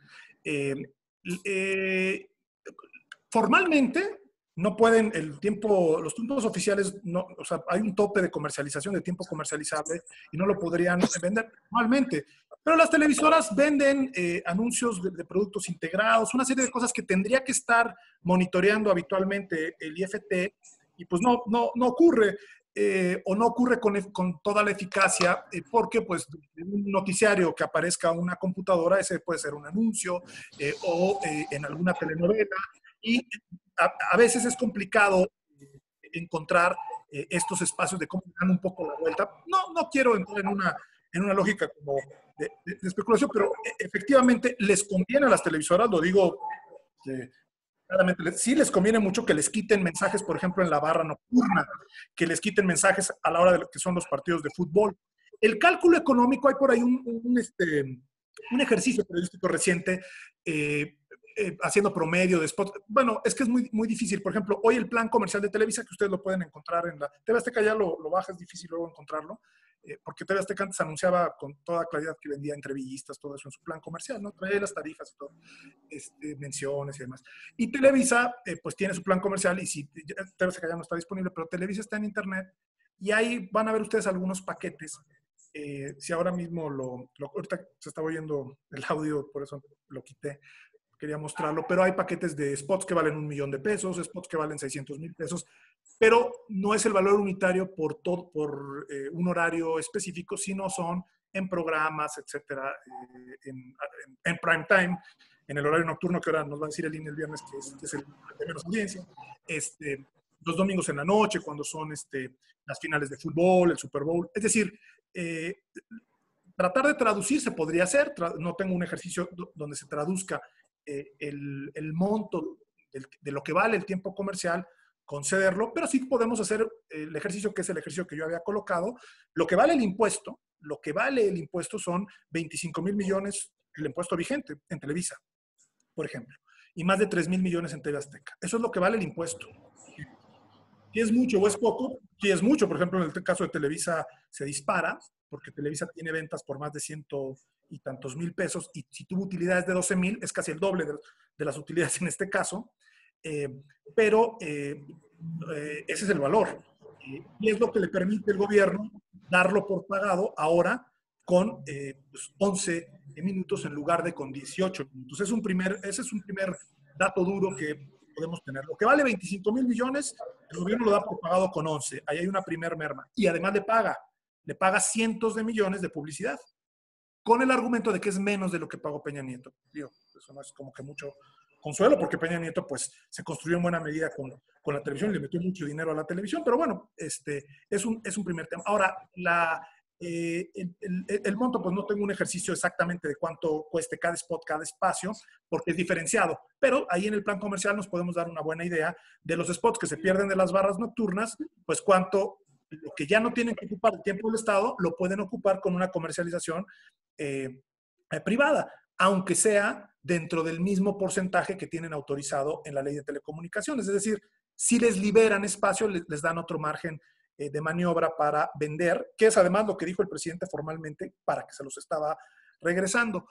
Formalmente no pueden, los tiempos oficiales, no, o sea, hay un tope de comercialización, de tiempo comercializable, y no lo podrían vender formalmente. Pero las televisoras venden anuncios de productos integrados, una serie de cosas que tendría que estar monitoreando habitualmente el IFT, y pues no ocurre, o no ocurre con toda la eficacia, porque pues en un noticiario que aparezca una computadora, ese puede ser un anuncio, o en alguna telenovela, y a veces es complicado encontrar estos espacios de cómo dan un poco la vuelta. No quiero entrar en una lógica como de especulación, pero efectivamente les conviene a las televisoras, lo digo claramente, sí les conviene mucho que les quiten mensajes, por ejemplo, en la barra nocturna, que les quiten mensajes a la hora de lo que son los partidos de fútbol. El cálculo económico, hay por ahí un ejercicio periodístico reciente haciendo promedio de spot. Bueno, es que es muy, muy difícil. Por ejemplo, hoy el plan comercial de Televisa, que ustedes lo pueden encontrar en la TV Azteca, ya lo baja, es difícil luego encontrarlo, porque TV Azteca antes anunciaba con toda claridad que vendía entrevistas, todo eso en su plan comercial, ¿no? Trae las tarifas y todo, menciones y demás. Y Televisa, pues tiene su plan comercial, y si TV Azteca ya no está disponible, pero Televisa está en internet, y ahí van a ver ustedes algunos paquetes si ahora mismo ahorita se estaba oyendo el audio, por eso lo quité, quería mostrarlo, pero hay paquetes de spots que valen $1,000,000, spots que valen $600,000, pero no es el valor unitario por un horario específico, sino son en programas, etcétera, en prime time, en el horario nocturno, que ahora nos va a decir el INE el viernes, que es el de menos audiencia, los domingos en la noche, cuando son las finales de fútbol, el Super Bowl. Es decir, tratar de traducir se podría hacer, no tengo un ejercicio donde se traduzca el monto de lo que vale el tiempo comercial, concederlo, pero sí podemos hacer el ejercicio, que es el ejercicio que yo había colocado. Lo que vale el impuesto son 25,000 millones, el impuesto vigente en Televisa, por ejemplo, y más de 3,000 millones en TV Azteca. Eso es lo que vale el impuesto. Si es mucho o es poco, si es mucho, por ejemplo, en el caso de Televisa se dispara, porque Televisa tiene ventas por más de 100 y tantos mil pesos, y si tuvo utilidades de 12,000, es casi el doble de las utilidades en este caso, pero ese es el valor. Y es lo que le permite el gobierno darlo por pagado ahora con 11 minutos en lugar de con 18 minutos. Ese es un primer dato duro que podemos tener. Lo que vale 25,000 millones, el gobierno lo da por pagado con 11. Ahí hay una primer merma. Y además le paga cientos de millones de publicidad, con el argumento de que es menos de lo que pagó Peña Nieto. Digo, eso no es como que mucho consuelo, porque Peña Nieto pues se construyó en buena medida con la televisión y le metió mucho dinero a la televisión, pero bueno, es un primer tema. Ahora, el monto, pues no tengo un ejercicio exactamente de cuánto cueste cada spot, cada espacio, porque es diferenciado, pero ahí en el plan comercial nos podemos dar una buena idea de los spots que se pierden de las barras nocturnas, pues cuánto, lo que ya no tienen que ocupar el tiempo del Estado, lo pueden ocupar con una comercialización privada, aunque sea dentro del mismo porcentaje que tienen autorizado en la ley de telecomunicaciones. Es decir, si les liberan espacio, les dan otro margen de maniobra para vender, que es además lo que dijo el presidente formalmente, para que se los estaba regresando.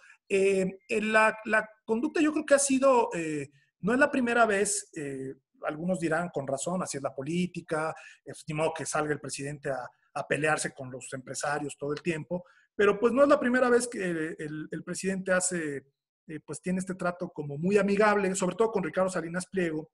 La conducta yo creo que ha sido, no es la primera vez, algunos dirán con razón, así es la política, ni modo que salga el presidente a pelearse con los empresarios todo el tiempo, pero pues no es la primera vez que el presidente pues tiene este trato como muy amigable, sobre todo con Ricardo Salinas Pliego.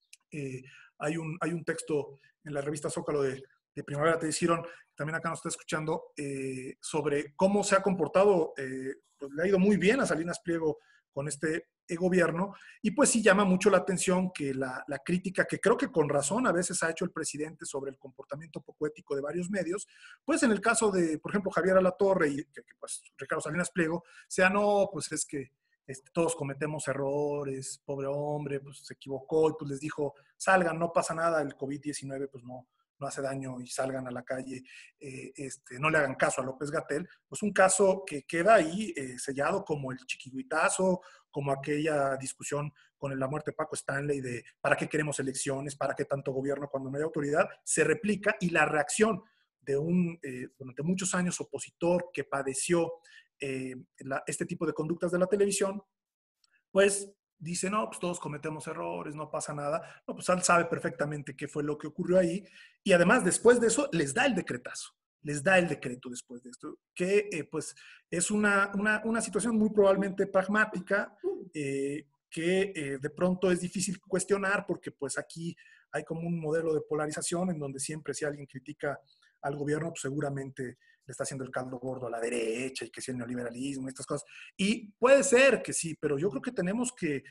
Hay un texto en la revista Zócalo de Primavera Te Hicieron, también acá nos está escuchando, sobre cómo se ha comportado, pues le ha ido muy bien a Salinas Pliego con este gobierno, y pues sí llama mucho la atención que la crítica, que creo que con razón a veces ha hecho el presidente sobre el comportamiento poco ético de varios medios, pues en el caso de, por ejemplo, Javier Alatorre y pues Ricardo Salinas Pliego, no, pues es que todos cometemos errores, pobre hombre, pues se equivocó y pues les dijo, salgan, no pasa nada, el COVID-19 pues no hace daño y salgan a la calle, no le hagan caso a López-Gatell, pues un caso que queda ahí sellado como el chiquihuitazo, como aquella discusión con la muerte de Paco Stanley de ¿para qué queremos elecciones? ¿Para qué tanto gobierno cuando no hay autoridad? Se replica, y la reacción de durante muchos años opositor que padeció este tipo de conductas de la televisión, pues dice, no, pues todos cometemos errores, no pasa nada. No, pues él sabe perfectamente qué fue lo que ocurrió ahí. Y además, después de eso, les da el decretazo. Les da el decreto después de esto, que pues es una situación muy probablemente pragmática, que de pronto es difícil cuestionar, porque pues aquí hay como un modelo de polarización en donde siempre si alguien critica al gobierno, pues seguramente le está haciendo el caldo gordo a la derecha y que si el neoliberalismo y estas cosas. Y puede ser que sí, pero yo creo que tenemos que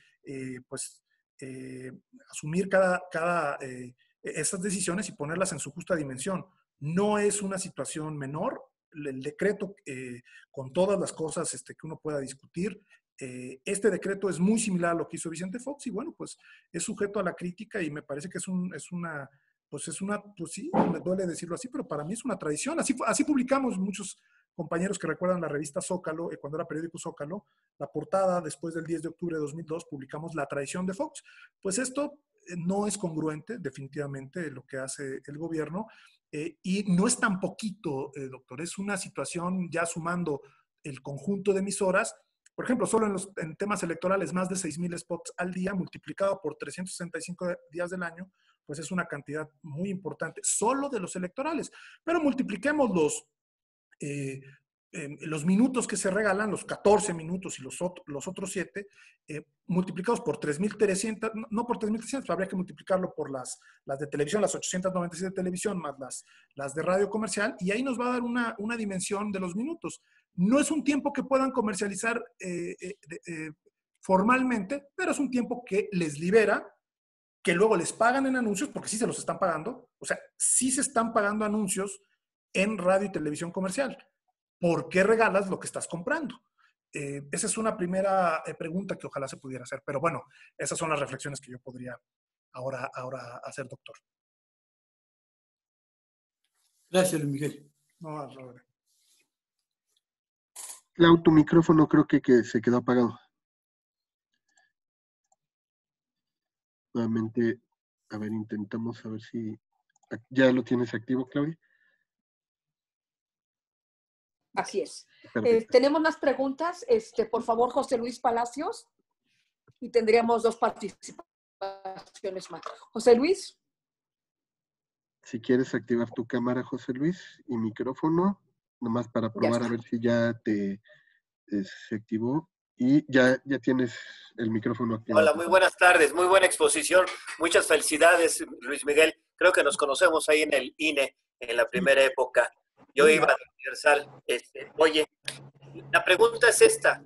asumir esas decisiones y ponerlas en su justa dimensión. No es una situación menor. El decreto, con todas las cosas que uno pueda discutir, este decreto es muy similar a lo que hizo Vicente Fox y bueno, pues es sujeto a la crítica y me parece que pues sí, me duele decirlo así, pero para mí es una tradición. Así publicamos muchos compañeros que recuerdan la revista Zócalo, cuando era periódico Zócalo, la portada después del 10 de octubre de 2002, publicamos La traición de Fox. Pues esto no es congruente, definitivamente, lo que hace el gobierno, y no es tan poquito, doctor, es una situación ya sumando el conjunto de emisoras. Por ejemplo, solo en temas electorales, más de 6,000 spots al día, multiplicado por 365 días del año, pues es una cantidad muy importante, solo de los electorales. Pero multipliquémoslos los minutos que se regalan, los 14 minutos y los otros 7, multiplicados por 3.300, no por 3.300, habría que multiplicarlo por las de televisión, las 897 de televisión, más las de radio comercial, y ahí nos va a dar una dimensión de los minutos. No es un tiempo que puedan comercializar formalmente, pero es un tiempo que les libera, que luego les pagan en anuncios, porque sí se los están pagando, o sea, sí se están pagando anuncios en radio y televisión comercial. ¿Por qué regalas lo que estás comprando? Esa es una primera pregunta que ojalá se pudiera hacer. Pero bueno, esas son las reflexiones que yo podría ahora hacer, doctor. Gracias, Luis Miguel. No, Robert. Clau, tu micrófono creo que se quedó apagado. Nuevamente, a ver, intentamos a ver si... ¿Ya lo tienes activo, Claudia? Así es. Perfecto. Tenemos más preguntas. Por favor, José Luis Palacios. Y tendríamos 2 participaciones más. José Luis. Si quieres activar tu cámara, José Luis, y micrófono, nomás para probar a ver si ya se activó. Y ya tienes el micrófono activado. Hola, muy buenas tardes, muy buena exposición. Muchas felicidades, Luis Miguel. Creo que nos conocemos ahí en el INE, en la primera época. Yo iba a Universal. Oye, la pregunta es esta.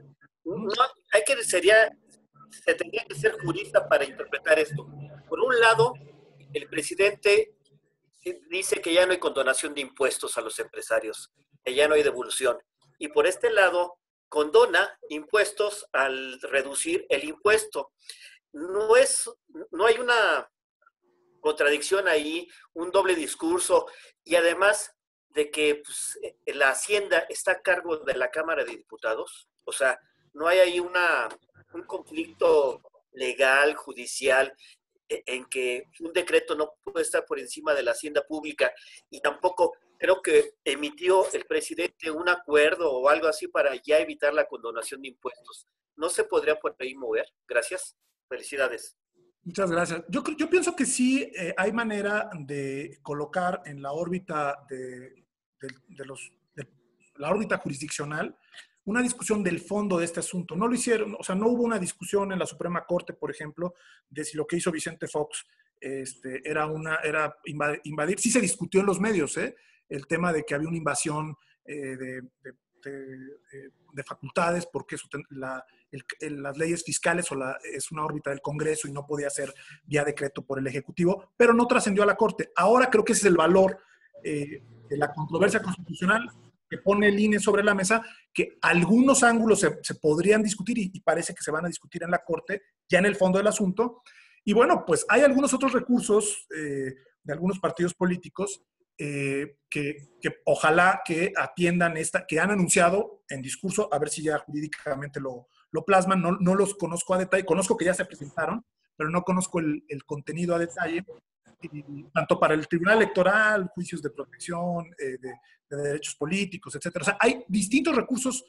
Se tendría que ser jurista para interpretar esto. Por un lado, el presidente dice que ya no hay condonación de impuestos a los empresarios, que ya no hay devolución. Y por este lado, condona impuestos al reducir el impuesto. No hay una contradicción ahí, un doble discurso, y además de que pues, la Hacienda está a cargo de la Cámara de Diputados, o sea, no hay ahí un conflicto legal, judicial, en que un decreto no puede estar por encima de la Hacienda Pública, y tampoco creo que emitió el presidente un acuerdo o algo así para ya evitar la condonación de impuestos. ¿No se podría por ahí mover? Gracias. Felicidades. Muchas gracias. Yo pienso que sí hay manera de colocar en la órbita la órbita jurisdiccional una discusión del fondo de este asunto. No lo hicieron, o sea, no hubo una discusión en la Suprema Corte, por ejemplo, de si lo que hizo Vicente Fox era invadir. Sí se discutió en los medios, el tema de que había una invasión de facultades, porque las leyes fiscales es una órbita del Congreso y no podía ser vía decreto por el Ejecutivo, pero no trascendió a la Corte. Ahora creo que ese es el valor de la controversia constitucional que pone el INE sobre la mesa, que algunos ángulos se podrían discutir y parece que se van a discutir en la Corte, ya en el fondo del asunto. Y bueno, pues hay algunos otros recursos de algunos partidos políticos que ojalá que atiendan que han anunciado en discurso, a ver si ya jurídicamente lo plasman. No los conozco a detalle, conozco que ya se presentaron, pero no conozco el contenido a detalle, tanto para el Tribunal Electoral, juicios de protección, de derechos políticos, etcétera. O sea, hay distintos recursos.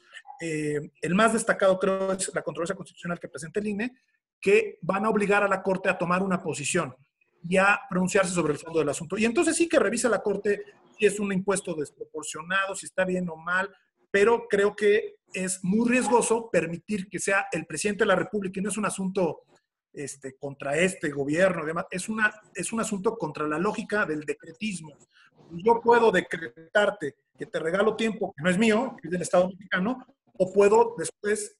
El más destacado creo es la controversia constitucional que presenta el INE, que van a obligar a la Corte a tomar una posición y a pronunciarse sobre el fondo del asunto. Y entonces sí que revisa la Corte si es un impuesto desproporcionado, si está bien o mal, pero creo que es muy riesgoso permitir que sea el presidente de la República, y no es un asunto contra este gobierno y demás, es un asunto contra la lógica del decretismo. Yo puedo decretarte que te regalo tiempo que no es mío, que es del Estado mexicano, o puedo después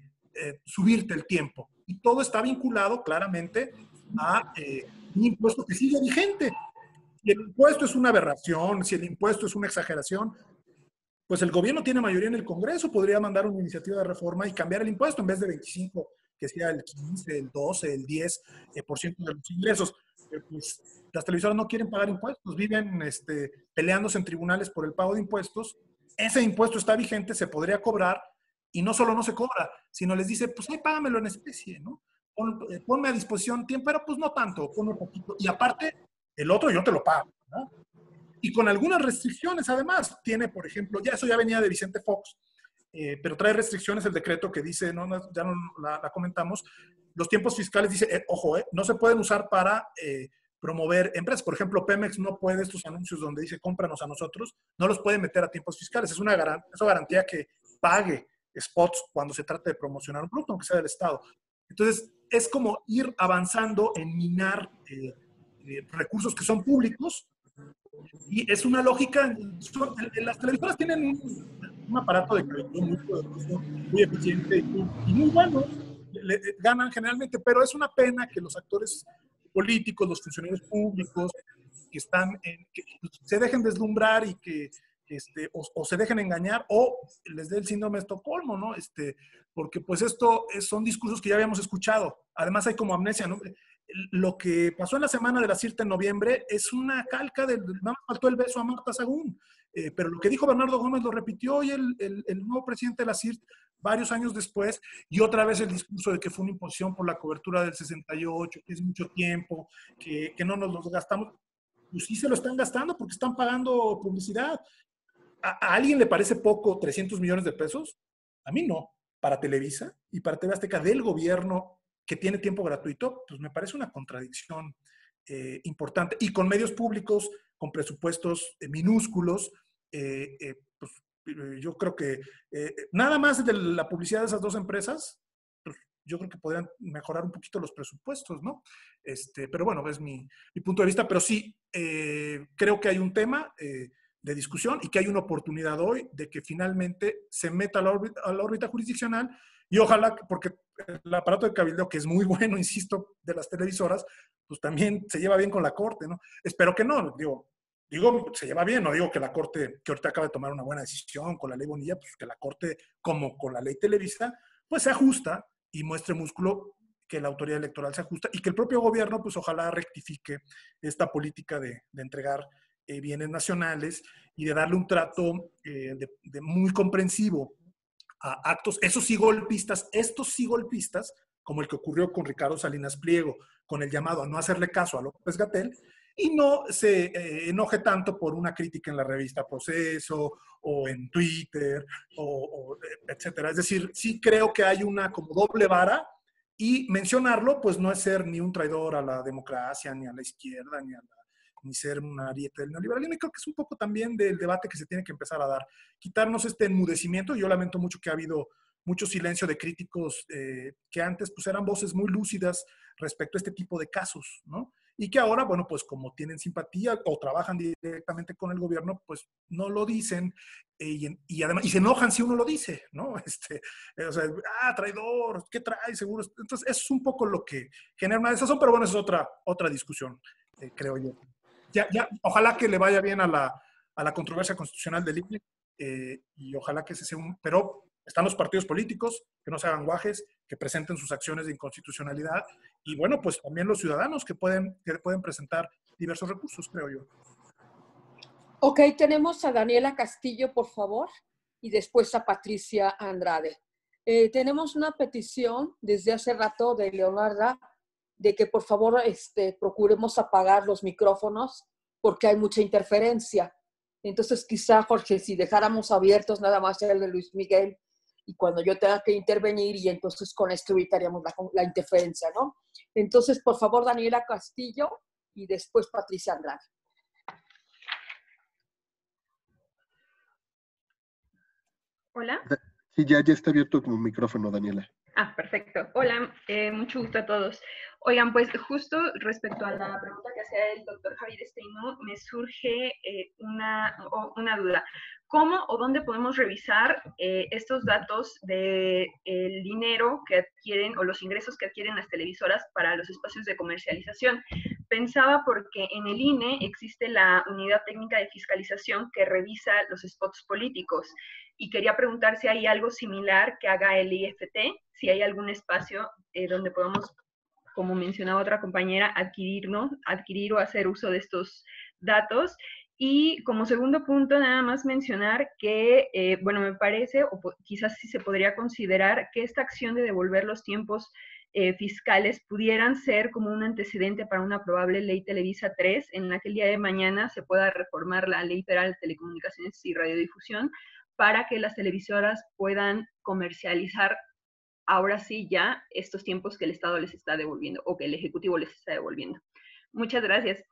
subirte el tiempo. Y todo está vinculado claramente a un impuesto que sigue vigente. Si el impuesto es una aberración, si el impuesto es una exageración, pues el gobierno tiene mayoría en el Congreso, podría mandar una iniciativa de reforma y cambiar el impuesto en vez de 25, que sea el 15, el 12, el 10% de los ingresos. Pues las televisoras no quieren pagar impuestos, viven peleándose en tribunales por el pago de impuestos. Ese impuesto está vigente, se podría cobrar, y no solo no se cobra, sino les dice, pues págamelo en especie, ¿no? Ponme a disposición tiempo, pero pues no tanto, ponme poquito. Y aparte, el otro yo te lo pago, ¿no? Y con algunas restricciones, además. Tiene, por ejemplo, eso ya venía de Vicente Fox, pero trae restricciones el decreto que dice, ya no la comentamos, los tiempos fiscales, dice, ojo, no se pueden usar para promover empresas. Por ejemplo, Pemex no puede estos anuncios donde dice cómpranos a nosotros, no los puede meter a tiempos fiscales. Es una garantía que pague spots cuando se trata de promocionar un producto, aunque sea del Estado. Entonces, es como ir avanzando en minar recursos que son públicos, y es una lógica. Las televisoras tienen un aparato de calidad muy poderoso, muy eficiente y muy bueno. Ganan generalmente, pero es una pena que los actores políticos, los funcionarios públicos, que se dejen deslumbrar y que o se dejen engañar o les dé el síndrome de Estocolmo, ¿no? Porque pues son discursos que ya habíamos escuchado. Además hay como amnesia, ¿no? Lo que pasó en la semana de la CIRT en noviembre es una calca nada más faltó el beso a Marta Sagún. Pero lo que dijo Bernardo Gómez lo repitió hoy el nuevo presidente de la CIRT varios años después, y otra vez el discurso de que fue una imposición por la cobertura del 68, que es mucho tiempo, que no nos los gastamos. Pues sí se lo están gastando porque están pagando publicidad. ¿A alguien le parece poco 300 millones de pesos? A mí no. Para Televisa y para TV Azteca del gobierno que tiene tiempo gratuito, pues me parece una contradicción importante. Y con medios públicos, con presupuestos minúsculos, pues yo creo que nada más de la publicidad de esas dos empresas, pues yo creo que podrían mejorar un poquito los presupuestos, ¿no? Pero bueno, es mi punto de vista. Pero sí, creo que hay un tema de discusión y que hay una oportunidad hoy de que finalmente se meta a la órbita jurisdiccional, y ojalá, porque el aparato de cabildeo, que es muy bueno, insisto, de las televisoras, pues también se lleva bien con la Corte, ¿no? Espero que no, digo, se lleva bien, no digo que la Corte, que ahorita acaba de tomar una buena decisión con la ley Bonilla, pues que la Corte, como con la ley Televisa, pues se ajusta y muestre músculo, que la autoridad electoral se ajusta y que el propio gobierno, pues ojalá rectifique esta política de entregar bienes nacionales y de darle un trato de muy comprensivo a actos, estos sí golpistas, como el que ocurrió con Ricardo Salinas Pliego, con el llamado a no hacerle caso a López-Gatell, y no se enoje tanto por una crítica en la revista Proceso o en Twitter, etcétera. Es decir, sí creo que hay una como doble vara, y mencionarlo pues no es ser ni un traidor a la democracia, ni a la izquierda, ni ser una ariete del neoliberalismo. Y creo que es un poco también del debate que se tiene que empezar a dar. Quitarnos este enmudecimiento. Yo lamento mucho que ha habido mucho silencio de críticos que antes pues eran voces muy lúcidas respecto a este tipo de casos, ¿no? Y que ahora, bueno, pues como tienen simpatía o trabajan directamente con el gobierno, pues no lo dicen, y además, y se enojan si uno lo dice, ¿no? O sea, traidor, ¿qué trae? Seguro. Entonces, eso es un poco lo que genera una desazón, pero bueno, esa es otra discusión, creo yo. Ojalá que le vaya bien a la controversia constitucional del INE, y ojalá que pero están los partidos políticos, que no se hagan guajes, que presenten sus acciones de inconstitucionalidad, y bueno, pues también los ciudadanos que pueden presentar diversos recursos, creo yo. Ok, tenemos a Daniela Castillo, por favor, y después a Patricia Andrade. Tenemos una petición desde hace rato de Leonarda de que por favor procuremos apagar los micrófonos porque hay mucha interferencia. Entonces quizá, Jorge, si dejáramos abiertos nada más el de Luis Miguel y cuando yo tenga que intervenir, y entonces con esto evitaríamos la interferencia, ¿no? Entonces, por favor, Daniela Castillo y después Patricia Andrade. Hola. Sí, ya está abierto tu micrófono, Daniela. Perfecto. Hola, mucho gusto a todos. Oigan, pues justo respecto a la pregunta que hacía el doctor Javier Steino, me surge una duda. ¿Cómo o dónde podemos revisar estos datos del dinero que adquieren o los ingresos que adquieren las televisoras para los espacios de comercialización? Pensaba porque en el INE existe la Unidad Técnica de Fiscalización que revisa los spots políticos, y quería preguntar si hay algo similar que haga el IFT, si hay algún espacio donde podamos, como mencionaba otra compañera, adquirir o hacer uso de estos datos. Y como segundo punto, nada más mencionar que, bueno, me parece, o quizás sí se podría considerar que esta acción de devolver los tiempos fiscales pudieran ser como un antecedente para una probable ley Televisa 3, en la que el día de mañana se pueda reformar la Ley Federal de Telecomunicaciones y Radiodifusión para que las televisoras puedan comercializar ahora sí ya estos tiempos que el Estado les está devolviendo o que el Ejecutivo les está devolviendo. Muchas gracias.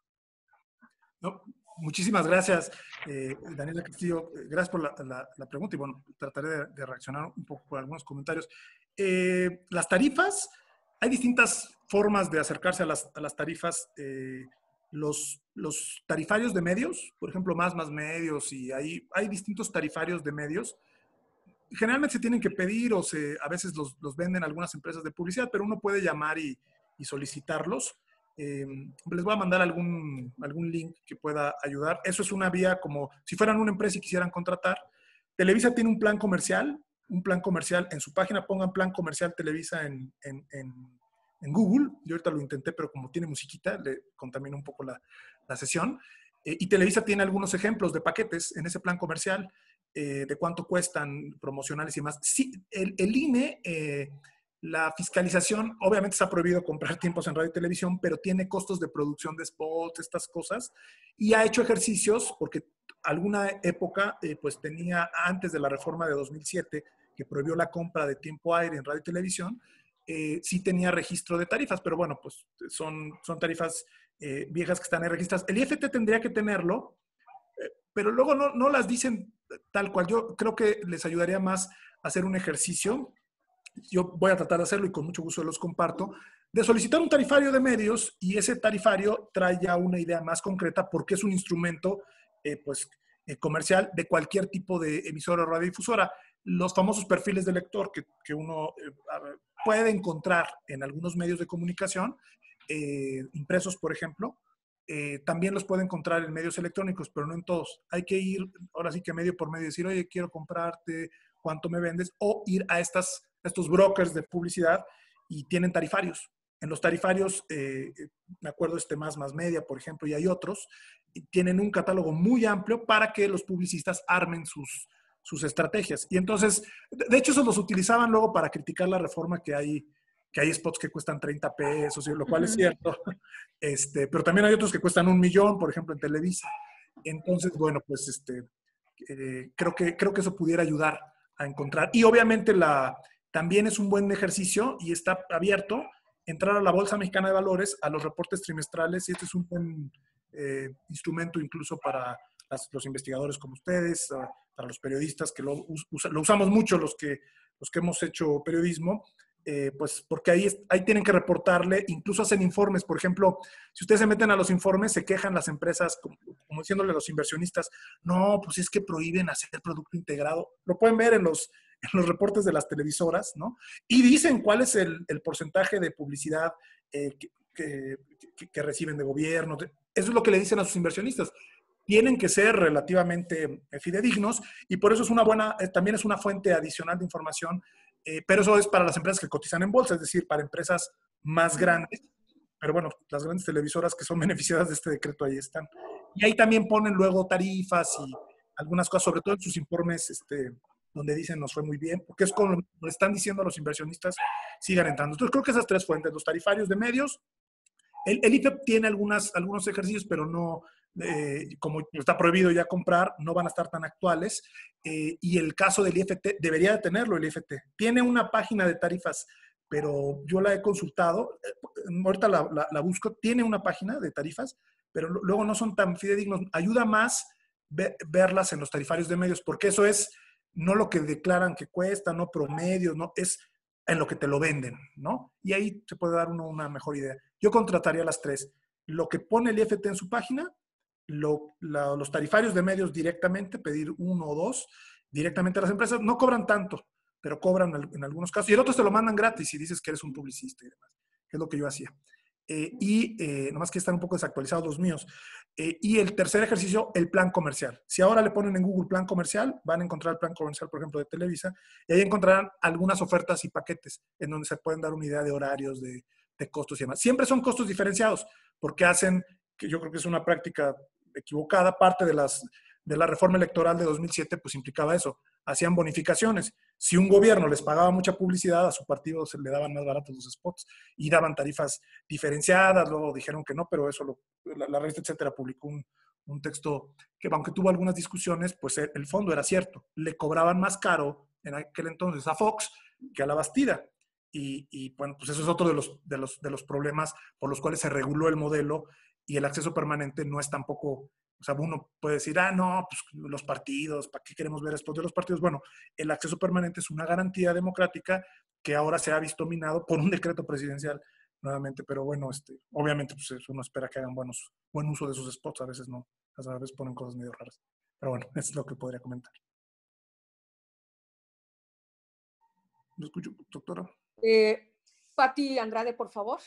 No, muchísimas gracias, Daniela Castillo. Gracias por la pregunta y bueno, trataré de reaccionar un poco por algunos comentarios. Las tarifas, hay distintas formas de acercarse a las tarifas. Los tarifarios de medios, por ejemplo, más medios, y hay distintos tarifarios de medios. Generalmente se tienen que pedir o a veces los venden algunas empresas de publicidad, pero uno puede llamar y solicitarlos. Les voy a mandar algún link que pueda ayudar. Eso es una vía como si fueran una empresa y quisieran contratar. Televisa tiene un plan comercial en su página. Pongan plan comercial Televisa en Google. Yo ahorita lo intenté, pero como tiene musiquita, le contamina un poco la sesión. Y Televisa tiene algunos ejemplos de paquetes en ese plan comercial, de cuánto cuestan promocionales y más. Sí, el INE, la fiscalización, obviamente está prohibido comprar tiempos en radio y televisión, pero tiene costos de producción de spots, estas cosas, y ha hecho ejercicios, porque alguna época, pues tenía, antes de la reforma de 2007, que prohibió la compra de tiempo aire en radio y televisión, sí tenía registro de tarifas, pero bueno, pues son tarifas viejas que están ahí registradas. El IFT tendría que tenerlo, pero luego no las dicen tal cual. Yo creo que les ayudaría más a hacer un ejercicio. Yo voy a tratar de hacerlo y con mucho gusto los comparto, de solicitar un tarifario de medios, y ese tarifario trae ya una idea más concreta porque es un instrumento comercial de cualquier tipo de emisora o radiodifusora. Los famosos perfiles de lector que uno puede encontrar en algunos medios de comunicación, impresos por ejemplo, también los puede encontrar en medios electrónicos, pero no en todos. Hay que ir, ahora sí que medio por medio, decir, oye, quiero comprarte, ¿cuánto me vendes? O ir a estos brokers de publicidad y tienen tarifarios. En los tarifarios, me acuerdo más media, por ejemplo, y hay otros, y tienen un catálogo muy amplio para que los publicistas armen sus estrategias. Y entonces, de hecho, esos los utilizaban luego para criticar la reforma que hay spots que cuestan 30 pesos, lo cual es cierto. Pero también hay otros que cuestan 1 millón, por ejemplo, en Televisa. Entonces, bueno, pues creo que eso pudiera ayudar a encontrar. Y obviamente también es un buen ejercicio y está abierto entrar a la Bolsa Mexicana de Valores, a los reportes trimestrales, y este es un buen instrumento incluso para los investigadores como ustedes, para los periodistas, que lo usamos mucho los que hemos hecho periodismo, pues porque ahí tienen que reportarle, incluso hacen informes. Por ejemplo, si ustedes se meten a los informes, se quejan las empresas, como diciéndole a los inversionistas, no, pues es que prohíben hacer producto integrado. Lo pueden ver en los reportes de las televisoras, ¿no? Y dicen cuál es el porcentaje de publicidad que reciben de gobierno. Eso es lo que le dicen a sus inversionistas. Tienen que ser relativamente fidedignos, y por eso también es una fuente adicional de información, pero eso es para las empresas que cotizan en bolsa, es decir, para empresas más grandes. Pero bueno, las grandes televisoras que son beneficiadas de este decreto ahí están. Y ahí también ponen luego tarifas y algunas cosas, sobre todo en sus informes, donde dicen nos fue muy bien, porque es como le están diciendo a los inversionistas, sigan entrando. Entonces creo que esas tres fuentes, los tarifarios de medios, el IFEP tiene algunos ejercicios, pero no, como está prohibido ya comprar, no van a estar tan actuales. Y el caso del IFT, debería de tenerlo el IFT. Tiene una página de tarifas, pero yo la he consultado, ahorita la busco, tiene una página de tarifas, pero luego no son tan fidedignos. Ayuda más verlas en los tarifarios de medios, porque eso es no lo que declaran que cuesta, no promedio, no, es en lo que te lo venden, ¿no? Y ahí se puede dar una mejor idea. Yo contrataría las tres. Lo que pone el IFT en su página, los tarifarios de medios directamente, pedir 1 o 2 directamente a las empresas. No cobran tanto, pero cobran en algunos casos. Y el otro te lo mandan gratis y dices que eres un publicista y demás, que es lo que yo hacía. Nomás que están un poco desactualizados los míos. Y el tercer ejercicio, el plan comercial. Si ahora le ponen en Google plan comercial, van a encontrar el plan comercial, por ejemplo, de Televisa, y ahí encontrarán algunas ofertas y paquetes en donde se pueden dar una idea de horarios, de costos y demás. Siempre son costos diferenciados, porque que yo creo que es una práctica equivocada. Parte de la reforma electoral de 2007, pues implicaba eso. Hacían bonificaciones. Si un gobierno les pagaba mucha publicidad, a su partido se le daban más baratos los spots y daban tarifas diferenciadas. Luego dijeron que no, pero eso la revista Etcétera publicó un texto que, aunque tuvo algunas discusiones, pues el fondo era cierto. Le cobraban más caro en aquel entonces a Fox que a La Bastida. Y bueno, pues eso es otro de los problemas por los cuales se reguló el modelo y el acceso permanente no es tampoco, o sea, uno puede decir, no, pues los partidos, ¿para qué queremos ver esto de los partidos? Bueno, el acceso permanente es una garantía democrática que ahora se ha visto minado por un decreto presidencial nuevamente, pero bueno, obviamente pues uno espera que hagan buen uso de sus spots, a veces no, a veces ponen cosas medio raras, pero bueno, es lo que podría comentar. ¿Lo escucho, doctora? Pati Andrade, por favor.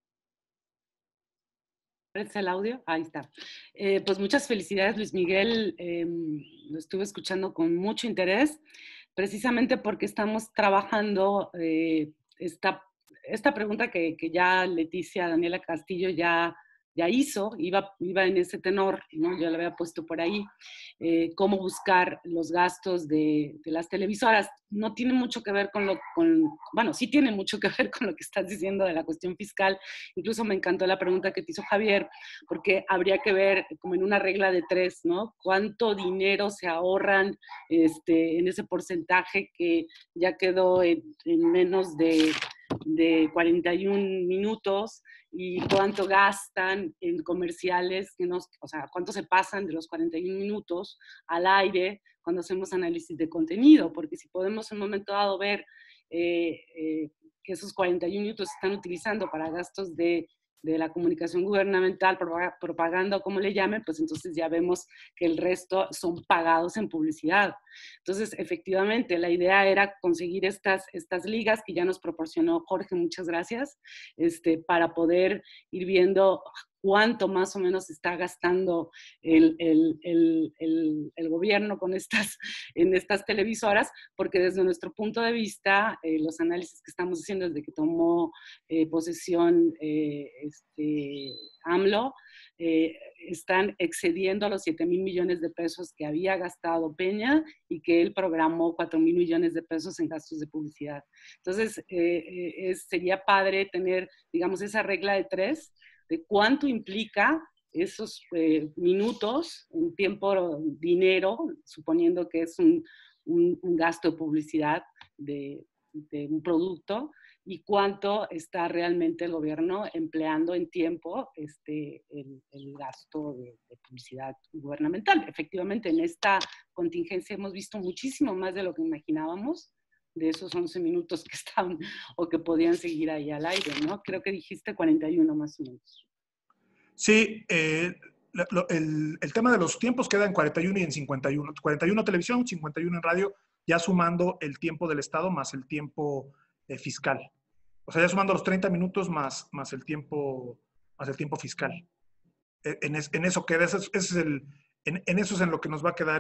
¿Es el audio? Ahí está. Pues muchas felicidades, Luis Miguel. Lo estuve escuchando con mucho interés, precisamente porque estamos trabajando esta pregunta que ya Leticia Daniela Castillo ya hizo, iba en ese tenor, ¿no? Yo la había puesto por ahí, cómo buscar los gastos de las televisoras. No tiene mucho que ver bueno, sí tiene mucho que ver con lo que estás diciendo de la cuestión fiscal. Incluso me encantó la pregunta que te hizo Javier, porque habría que ver como en una regla de 3, ¿no? ¿Cuánto dinero se ahorran en ese porcentaje que ya quedó en menos de 41 minutos? Y cuánto gastan en comerciales, o sea, cuánto se pasan de los 41 minutos al aire cuando hacemos análisis de contenido, porque si podemos en un momento dado ver que esos 41 minutos se están utilizando para gastos de la comunicación gubernamental, propaganda o como le llamen, pues entonces ya vemos que el resto son pagados en publicidad. Entonces, efectivamente, la idea era conseguir estas ligas que ya nos proporcionó Jorge, muchas gracias, para poder ir viendo cuánto más o menos está gastando el gobierno en estas televisoras, porque desde nuestro punto de vista, los análisis que estamos haciendo desde que tomó posesión AMLO, están excediendo los 7,000 millones de pesos que había gastado Peña y que él programó 4,000 millones de pesos en gastos de publicidad. Entonces, sería padre tener, digamos, esa regla de 3, de cuánto implica esos minutos en tiempo, dinero, suponiendo que es un gasto de publicidad de un producto, y cuánto está realmente el gobierno empleando en tiempo el gasto de publicidad gubernamental. Efectivamente, en esta contingencia hemos visto muchísimo más de lo que imaginábamos, de esos 11 minutos que estaban o que podían seguir ahí al aire, ¿no? Creo que dijiste 41 más o menos. Sí, el tema de los tiempos queda en 41 y en 51. 41 televisión, 51 en radio, ya sumando el tiempo del Estado más el tiempo fiscal. O sea, ya sumando los 30 minutos más el tiempo fiscal. En eso queda, en eso es en lo que nos va a quedar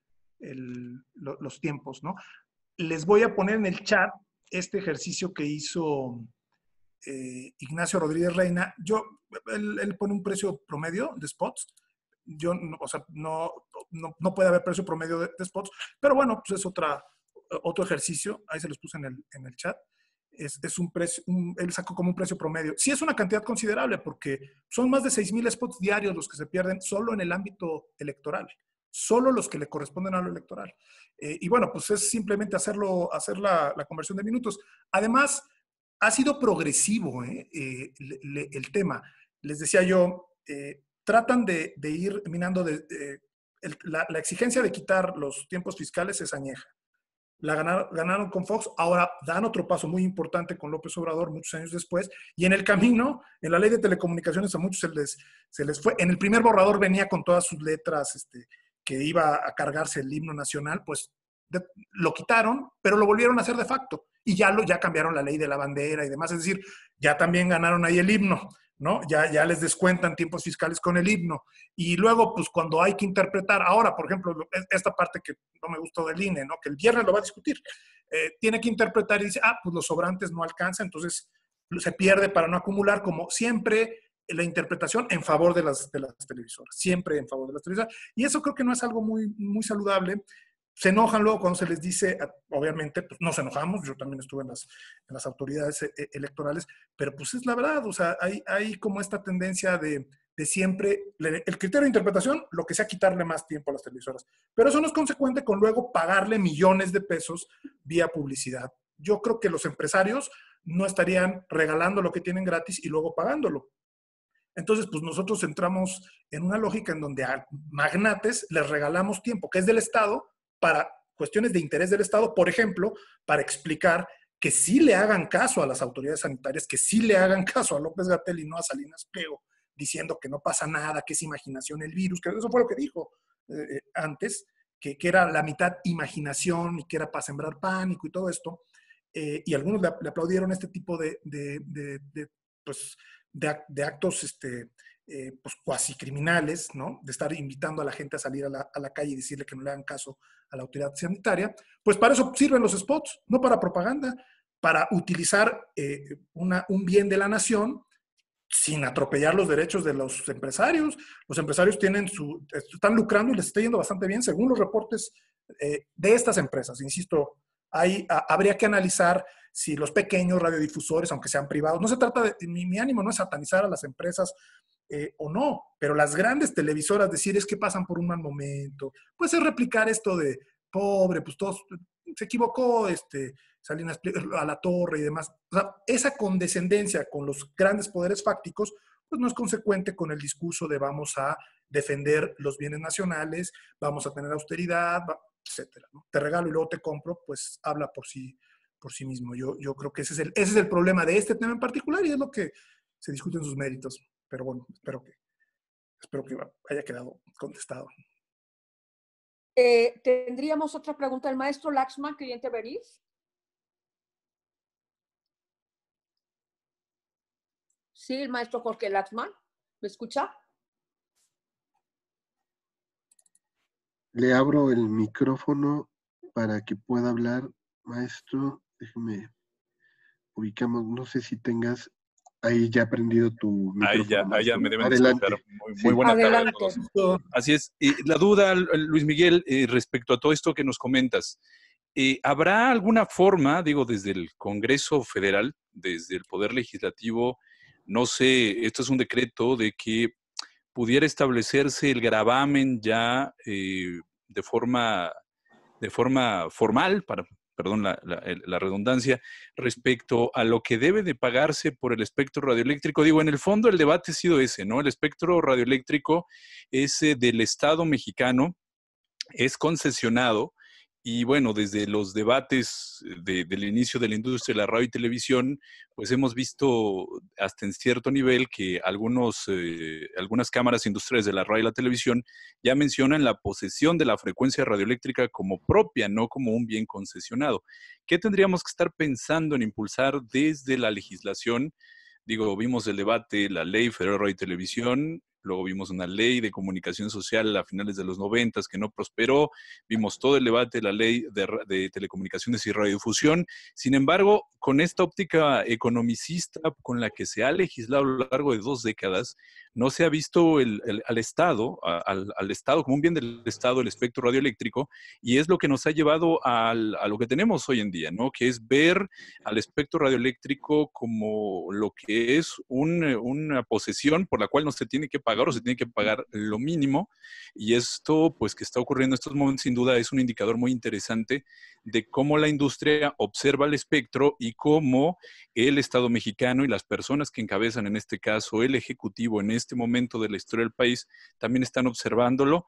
los tiempos, ¿no? Les voy a poner en el chat este ejercicio que hizo Ignacio Rodríguez Reina. Él pone un precio promedio de spots. O sea, no puede haber precio promedio de spots, pero bueno, pues es otro ejercicio. Ahí se los puse en el chat. Es un precio, él sacó como un precio promedio. Sí es una cantidad considerable porque son más de 6,000 spots diarios los que se pierden solo en el ámbito electoral, solo los que le corresponden a lo electoral. Y bueno, pues es simplemente hacer la conversión de minutos. Además, ha sido progresivo el tema. Les decía yo, tratan de ir minando, la exigencia de quitar los tiempos fiscales es añeja. La ganaron con Fox, ahora dan otro paso muy importante con López Obrador muchos años después, y en el camino, en la ley de telecomunicaciones a muchos se les fue. En el primer borrador venía con todas sus letras que iba a cargarse el himno nacional, pues lo quitaron, pero lo volvieron a hacer de facto, y ya cambiaron la ley de la bandera y demás, es decir, ya también ganaron ahí el himno, ¿no? Ya les descuentan tiempos fiscales con el himno. Y luego, pues cuando hay que interpretar, ahora, por ejemplo, esta parte que no me gustó del INE, ¿no? Que el viernes lo va a discutir, tiene que interpretar y dice, pues los sobrantes no alcanzan, entonces se pierde para no acumular, como siempre la interpretación en favor de las televisoras, siempre en favor de las televisoras. Y eso creo que no es algo muy, muy saludable. Se enojan luego cuando se les dice, obviamente, pues nos enojamos, yo también estuve en las autoridades electorales, pero pues es la verdad, o sea, hay como esta tendencia de siempre, el criterio de interpretación, lo que sea quitarle más tiempo a las televisoras, pero eso no es consecuente con luego pagarle millones de pesos vía publicidad. Yo creo que los empresarios no estarían regalando lo que tienen gratis y luego pagándolo. Entonces, pues nosotros entramos en una lógica en donde a magnates les regalamos tiempo, que es del Estado, para cuestiones de interés del Estado, por ejemplo, para explicar que sí le hagan caso a las autoridades sanitarias, que sí le hagan caso a López-Gatell y no a Salinas Pliego, diciendo que no pasa nada, que es imaginación el virus, que eso fue lo que dijo antes, que era la mitad imaginación y que era para sembrar pánico y todo esto. Y algunos le aplaudieron este tipo de actos pues cuasi criminales, ¿no? De estar invitando a la gente a salir a la calle y decirle que no le hagan caso a la autoridad sanitaria. Pues para eso sirven los spots, no para propaganda, para utilizar un bien de la nación sin atropellar los derechos de los empresarios. Los empresarios están lucrando y les está yendo bastante bien, según los reportes de estas empresas. Insisto, habría que analizar si los pequeños radiodifusores, aunque sean privados, no se trata de, mi ánimo no es satanizar a las empresas o no, pero las grandes televisoras decir es que pasan por un mal momento, pues es replicar esto de pobre, pues todos, se equivocó Salinas a la torre y demás. O sea, esa condescendencia con los grandes poderes fácticos, pues no es consecuente con el discurso de vamos a defender los bienes nacionales, vamos a tener austeridad, etcétera, ¿no? Te regalo y luego te compro, pues habla por sí mismo. Yo creo que ese es el problema de este tema en particular y es lo que se discute en sus méritos. Pero bueno, espero que haya quedado contestado. ¿Tendríamos otra pregunta del maestro Laxman, quería intervenir? Sí, el maestro Jorge Laxman, ¿me escucha? Le abro el micrófono para que pueda hablar, maestro. Déjeme, ubicamos, no sé si tengas ahí ya prendido tu micrófono. Ahí ya me deben Adelante. escuchar. Muy buena tarde a todos. Así es. La duda, Luis Miguel, respecto a todo esto que nos comentas, ¿habrá alguna forma, digo, desde el Congreso Federal, desde el Poder Legislativo, no sé, esto es un decreto de que pudiera establecerse el gravamen ya de forma formal, perdón la redundancia, respecto a lo que debe de pagarse por el espectro radioeléctrico? Digo, en el fondo el debate ha sido ese, ¿no? El espectro radioeléctrico es del Estado mexicano, es concesionado. Y bueno, desde los debates del inicio de la industria de la radio y televisión, pues hemos visto hasta en cierto nivel que algunas cámaras industriales de la radio y la televisión ya mencionan la posesión de la frecuencia radioeléctrica como propia, no como un bien concesionado. ¿Qué tendríamos que estar pensando en impulsar desde la legislación? Digo, vimos el debate, la Ley Federal de Radio y Televisión, luego vimos una ley de comunicación social a finales de los 90 que no prosperó, vimos todo el debate de la ley de telecomunicaciones y radiodifusión. Sin embargo, con esta óptica economicista con la que se ha legislado a lo largo de 2 décadas, no se ha visto al Estado como un bien del Estado, el espectro radioeléctrico, y es lo que nos ha llevado a lo que tenemos hoy en día, ¿no? Que es ver al espectro radioeléctrico como lo que es una posesión por la cual no se tiene que pagar o se tiene que pagar lo mínimo, y esto pues que está ocurriendo en estos momentos sin duda es un indicador muy interesante de cómo la industria observa el espectro y cómo el Estado mexicano y las personas que encabezan en este caso el Ejecutivo en este momento de la historia del país también están observándolo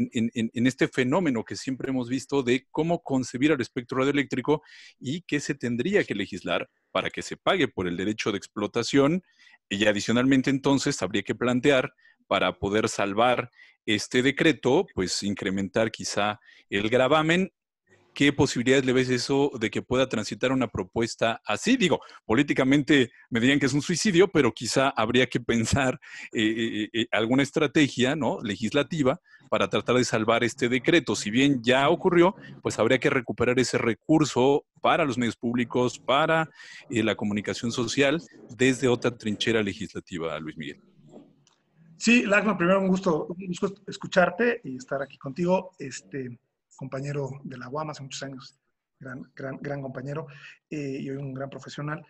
en este fenómeno que siempre hemos visto de cómo concebir el espectro radioeléctrico y que se tendría que legislar para que se pague por el derecho de explotación, y adicionalmente entonces habría que plantear para poder salvar este decreto, pues incrementar quizá el gravamen. ¿Qué posibilidades le ves eso de que pueda transitar una propuesta así? Digo, políticamente me dirían que es un suicidio, pero quizá habría que pensar alguna estrategia, ¿no?, legislativa para tratar de salvar este decreto. Si bien ya ocurrió, pues habría que recuperar ese recurso para los medios públicos, para la comunicación social, desde otra trinchera legislativa, Luis Miguel. Sí, Laxman, primero un gusto escucharte y estar aquí contigo. Compañero de la UAM hace muchos años, gran compañero y hoy un gran profesional.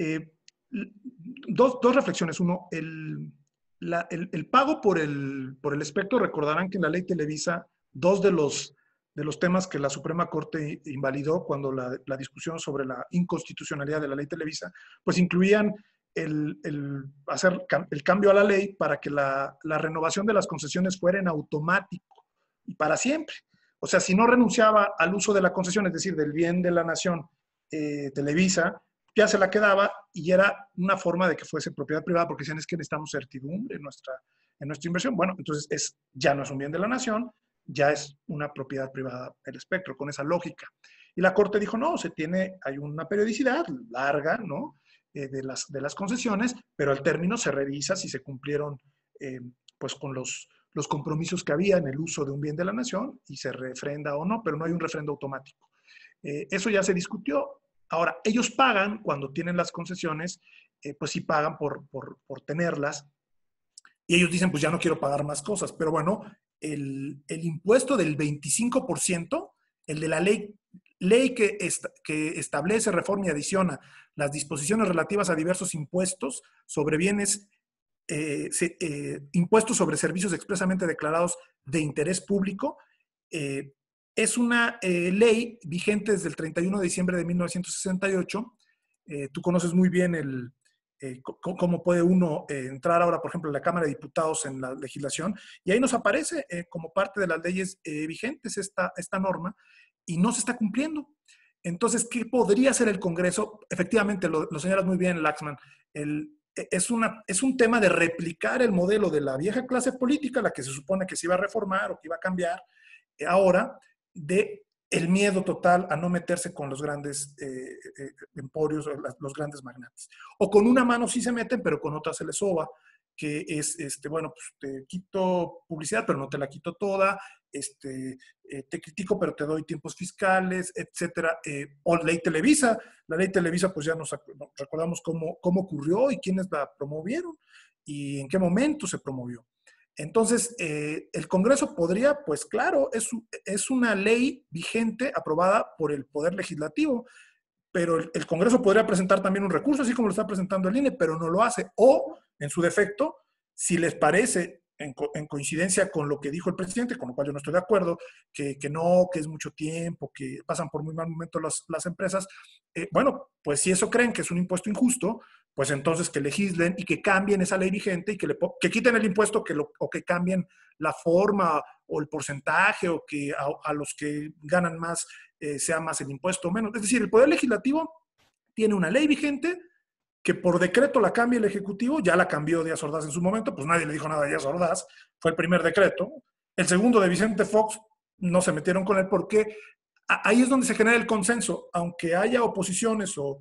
Dos reflexiones. Uno, el pago por el espectro. Recordarán que en la ley Televisa, 2 de los temas que la Suprema Corte invalidó cuando la discusión sobre la inconstitucionalidad de la ley Televisa, pues incluían hacer el cambio a la ley para que la renovación de las concesiones fuera en automático y para siempre. O sea, si no renunciaba al uso de la concesión, es decir, del bien de la nación, Televisa, ya se la quedaba y era una forma de que fuese propiedad privada, porque decían, es que necesitamos certidumbre en nuestra inversión. Bueno, entonces ya no es un bien de la nación, ya es una propiedad privada el espectro, con esa lógica. Y la Corte dijo, no, hay una periodicidad larga, ¿no? De las concesiones, pero al término se revisa si se cumplieron pues con los compromisos que había en el uso de un bien de la nación y se refrenda o no, pero no hay un refrendo automático. Eso ya se discutió. Ahora, ellos pagan cuando tienen las concesiones, pues sí pagan por tenerlas, y ellos dicen, pues ya no quiero pagar más cosas, pero bueno, el impuesto del 25%, el de la ley que establece, reforma y adiciona las disposiciones relativas a diversos impuestos sobre bienes, impuestos sobre servicios expresamente declarados de interés público, es una ley vigente desde el 31 de diciembre de 1968. Tú conoces muy bien cómo puede uno entrar ahora, por ejemplo, en la Cámara de Diputados en la legislación, y ahí nos aparece como parte de las leyes vigentes esta norma, y no se está cumpliendo. Entonces, ¿qué podría hacer el Congreso? Efectivamente, lo señalas muy bien, Laxman, es un tema de replicar el modelo de la vieja clase política, la que se supone que se iba a reformar o que iba a cambiar, ahora, de el miedo total a no meterse con los grandes emporios, los grandes magnates. O con una mano sí se meten, pero con otra se les soba, que es, bueno, pues te quito publicidad, pero no te la quito toda, te critico, pero te doy tiempos fiscales, etcétera. O ley Televisa. La ley Televisa, pues ya nos recordamos cómo ocurrió y quiénes la promovieron y en qué momento se promovió. Entonces, el Congreso podría, pues claro, es una ley vigente aprobada por el Poder Legislativo, pero el Congreso podría presentar también un recurso, así como lo está presentando el INE, pero no lo hace. O, en su defecto, si les parece, en coincidencia con lo que dijo el presidente, con lo cual yo no estoy de acuerdo, que es mucho tiempo, que pasan por muy mal momento las empresas, bueno, pues si eso creen que es un impuesto injusto, pues entonces que legislen y que cambien esa ley vigente y que quiten el impuesto o que cambien la forma o el porcentaje, o que a los que ganan más sea más el impuesto o menos. Es decir, el Poder Legislativo tiene una ley vigente que por decreto la cambia el Ejecutivo, ya la cambió Díaz Ordaz en su momento, pues nadie le dijo nada a Díaz Ordaz, fue el primer decreto. El segundo de Vicente Fox no se metieron con él porque ahí es donde se genera el consenso, aunque haya oposiciones o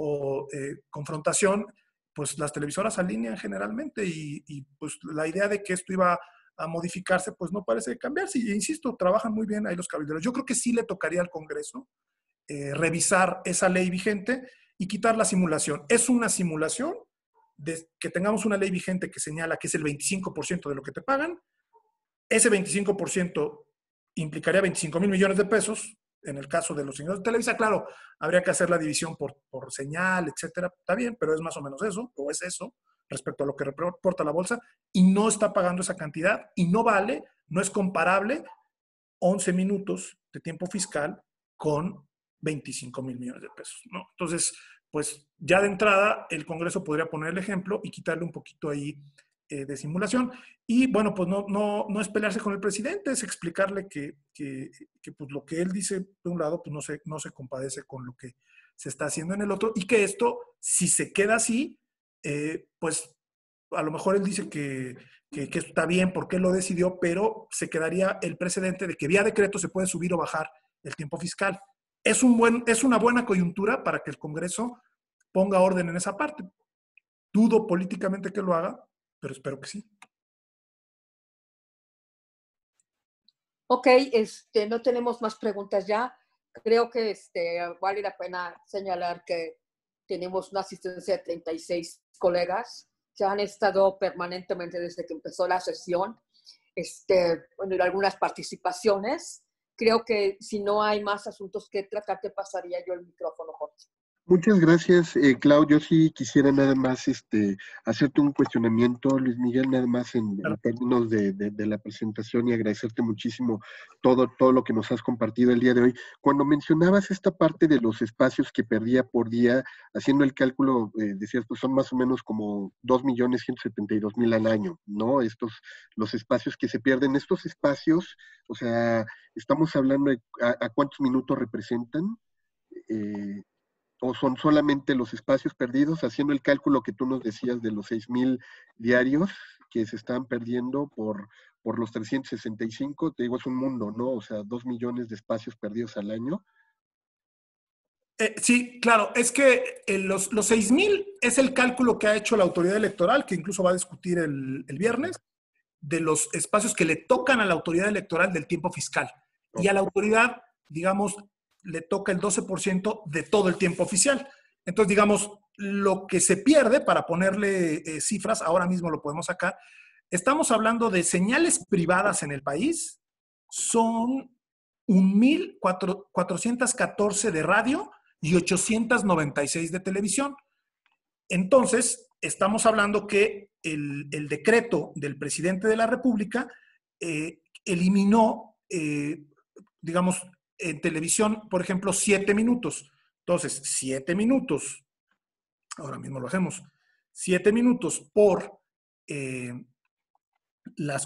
confrontación, pues las televisoras alinean generalmente y pues la idea de que esto iba a modificarse, pues no parece cambiarse. Y insisto, trabajan muy bien ahí los cabilderos. Yo creo que sí le tocaría al Congreso revisar esa ley vigente y quitar la simulación. Es una simulación de que tengamos una ley vigente que señala que es el 25% de lo que te pagan. Ese 25% implicaría 25,000 millones de pesos. En el caso de los señores de Televisa, claro, habría que hacer la división por señal, etcétera. Está bien, pero es más o menos eso, o es eso, respecto a lo que reporta la bolsa, y no está pagando esa cantidad, y no vale, no es comparable 11 minutos de tiempo fiscal con 25,000 millones de pesos, ¿no? Entonces, pues ya de entrada el Congreso podría poner el ejemplo y quitarle un poquito ahí de simulación. Y bueno, pues no es pelearse con el presidente, es explicarle que pues lo que él dice de un lado, pues no se compadece con lo que se está haciendo en el otro, y que esto, si se queda así, pues a lo mejor él dice que está bien porque él lo decidió, pero se quedaría el precedente de que vía decreto se puede subir o bajar el tiempo fiscal. Es una buena coyuntura para que el Congreso ponga orden en esa parte. Dudo políticamente que lo haga, pero espero que sí. Ok, no tenemos más preguntas ya. Creo que vale la pena señalar que tenemos una asistencia de 36 colegas que han estado permanentemente desde que empezó la sesión, bueno, algunas participaciones. Creo que si no hay más asuntos que tratar, te pasaría yo el micrófono, Jorge. Muchas gracias, Clau. Yo sí quisiera nada más hacerte un cuestionamiento, Luis Miguel, nada más en términos de la presentación y agradecerte muchísimo todo lo que nos has compartido el día de hoy. Cuando mencionabas esta parte de los espacios que perdía por día, haciendo el cálculo, decías, pues son más o menos como 2.172.000 al año, ¿no? Los espacios que se pierden. Estos espacios, o sea, estamos hablando de a cuántos minutos representan. ¿O son solamente los espacios perdidos, haciendo el cálculo que tú nos decías de los 6.000 diarios que se están perdiendo por los 365? Te digo, es un mundo, ¿no? O sea, 2 millones de espacios perdidos al año. Sí, claro, es que los 6.000 es el cálculo que ha hecho la autoridad electoral, que incluso va a discutir el viernes, de los espacios que le tocan a la autoridad electoral del tiempo fiscal. Y a la autoridad, digamos, le toca el 12% de todo el tiempo oficial. Entonces, digamos, lo que se pierde, para ponerle cifras, ahora mismo lo podemos sacar, estamos hablando de señales privadas en el país, son 1.414 de radio y 896 de televisión. Entonces, estamos hablando que el decreto del presidente de la República eliminó, digamos, en televisión, por ejemplo, 7 minutos. Entonces, 7 minutos, ahora mismo lo hacemos, 7 minutos por las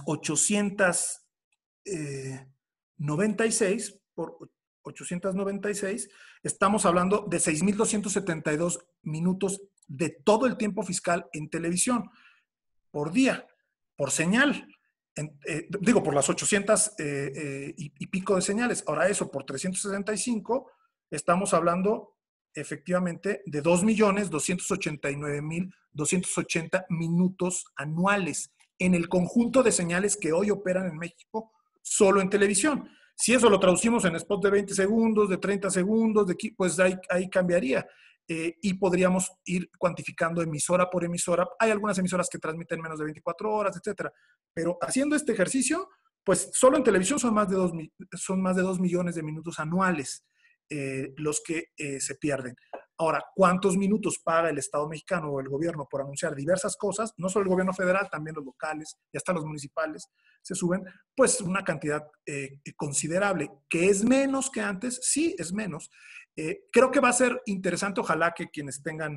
896, por 896, estamos hablando de 6.272 minutos de todo el tiempo fiscal en televisión por día, por señal. Digo, por las 800 y pico de señales. Ahora eso, por 365, estamos hablando efectivamente de 2.289.280 minutos anuales en el conjunto de señales que hoy operan en México solo en televisión. Si eso lo traducimos en spots de 20 segundos, de 30 segundos, pues ahí cambiaría. Y podríamos ir cuantificando emisora por emisora. Hay algunas emisoras que transmiten menos de 24 horas, etcétera. Pero haciendo este ejercicio, pues solo en televisión son más de 2 millones de minutos anuales los que se pierden. Ahora, ¿cuántos minutos paga el Estado mexicano o el gobierno por anunciar diversas cosas? No solo el gobierno federal, también los locales y hasta los municipales se suben, pues una cantidad considerable. ¿Que es menos que antes? Sí, es menos. Creo que va a ser interesante, ojalá que quienes tengan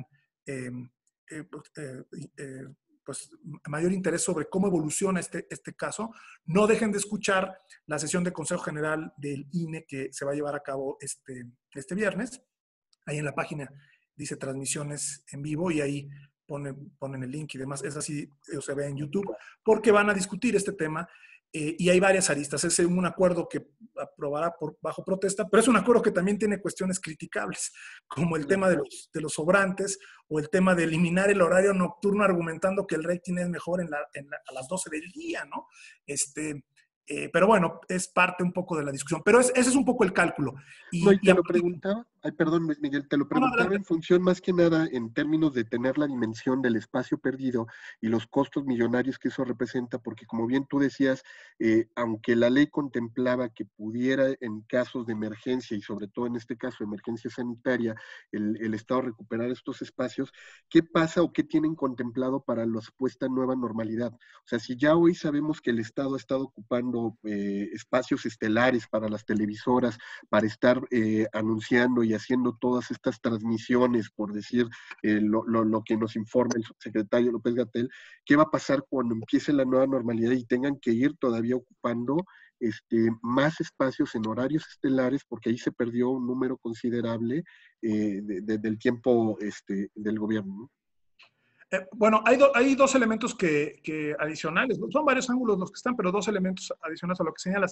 pues, mayor interés sobre cómo evoluciona este caso, no dejen de escuchar la sesión de Consejo General del INE que se va a llevar a cabo este viernes. Ahí en la página dice transmisiones en vivo y ahí ponen el link y demás. Es así, se ve en YouTube, porque van a discutir este tema. Y hay varias aristas. Es un acuerdo que aprobará bajo protesta, pero es un acuerdo que también tiene cuestiones criticables, como el tema de los sobrantes o el tema de eliminar el horario nocturno argumentando que el rating es mejor a las 12 del día, ¿no? Pero bueno, es parte un poco de la discusión. Pero ese es un poco el cálculo. Y te lo preguntaba, perdón, Luis Miguel, te lo preguntaba en función más que nada en términos de tener la dimensión del espacio perdido y los costos millonarios que eso representa, porque como bien tú decías, aunque la ley contemplaba que pudiera en casos de emergencia y sobre todo en este caso emergencia sanitaria, el Estado recuperar estos espacios, ¿qué pasa o qué tienen contemplado para la supuesta nueva normalidad? O sea, si ya hoy sabemos que el Estado ha estado ocupando espacios estelares para las televisoras, para estar anunciando y haciendo todas estas transmisiones, por decir lo que nos informa el subsecretario López-Gatell, ¿qué va a pasar cuando empiece la nueva normalidad y tengan que ir todavía ocupando más espacios en horarios estelares, porque ahí se perdió un número considerable del tiempo del gobierno, ¿no? Bueno, hay dos elementos que adicionales, son varios ángulos los que están, pero dos elementos adicionales a lo que señalas.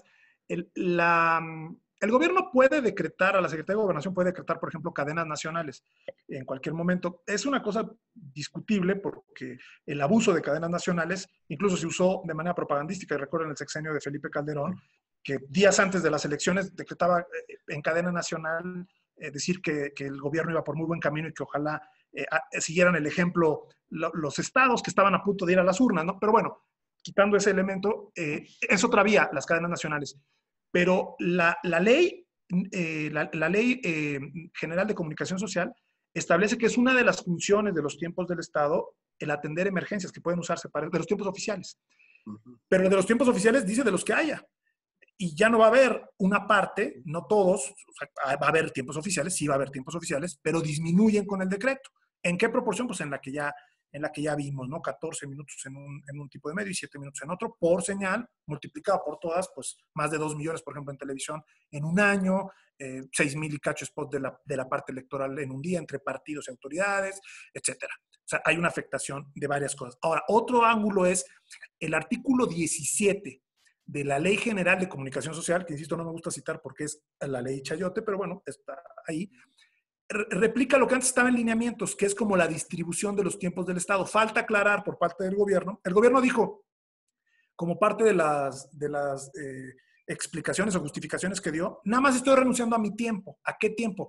El gobierno puede decretar, a la Secretaría de Gobernación puede decretar, por ejemplo, cadenas nacionales en cualquier momento. Es una cosa discutible porque el abuso de cadenas nacionales incluso se usó de manera propagandística. Recuerdo en el sexenio de Felipe Calderón, que días antes de las elecciones decretaba en cadena nacional decir que el gobierno iba por muy buen camino y que ojalá siguieran el ejemplo los estados que estaban a punto de ir a las urnas, ¿no? Pero bueno, quitando ese elemento, es otra vía, las cadenas nacionales. Pero la ley General de Comunicación Social establece que es una de las funciones de los tiempos del Estado el atender emergencias que pueden usarse de los tiempos oficiales. Pero de los tiempos oficiales dice de los que haya. Y ya no va a haber una parte, no todos, o sea, va a haber tiempos oficiales, sí va a haber tiempos oficiales, pero disminuyen con el decreto. ¿En qué proporción? Pues en la que ya vimos, ¿no? 14 minutos en un tipo de medio y 7 minutos en otro, por señal, multiplicado por todas, pues más de 2 millones, por ejemplo, en televisión en un año, 6,000 y cacho spot de la parte electoral en un día, entre partidos y autoridades, etcétera. O sea, hay una afectación de varias cosas. Ahora, otro ángulo es el artículo 17 de la Ley General de Comunicación Social, que insisto, no me gusta citar porque es la ley Chayote, pero bueno, está ahí. Replica lo que antes estaba en lineamientos, que es como la distribución de los tiempos del Estado. Falta aclarar por parte del gobierno. El gobierno dijo, como parte de las explicaciones o justificaciones que dio, nada más estoy renunciando a mi tiempo. ¿A qué tiempo?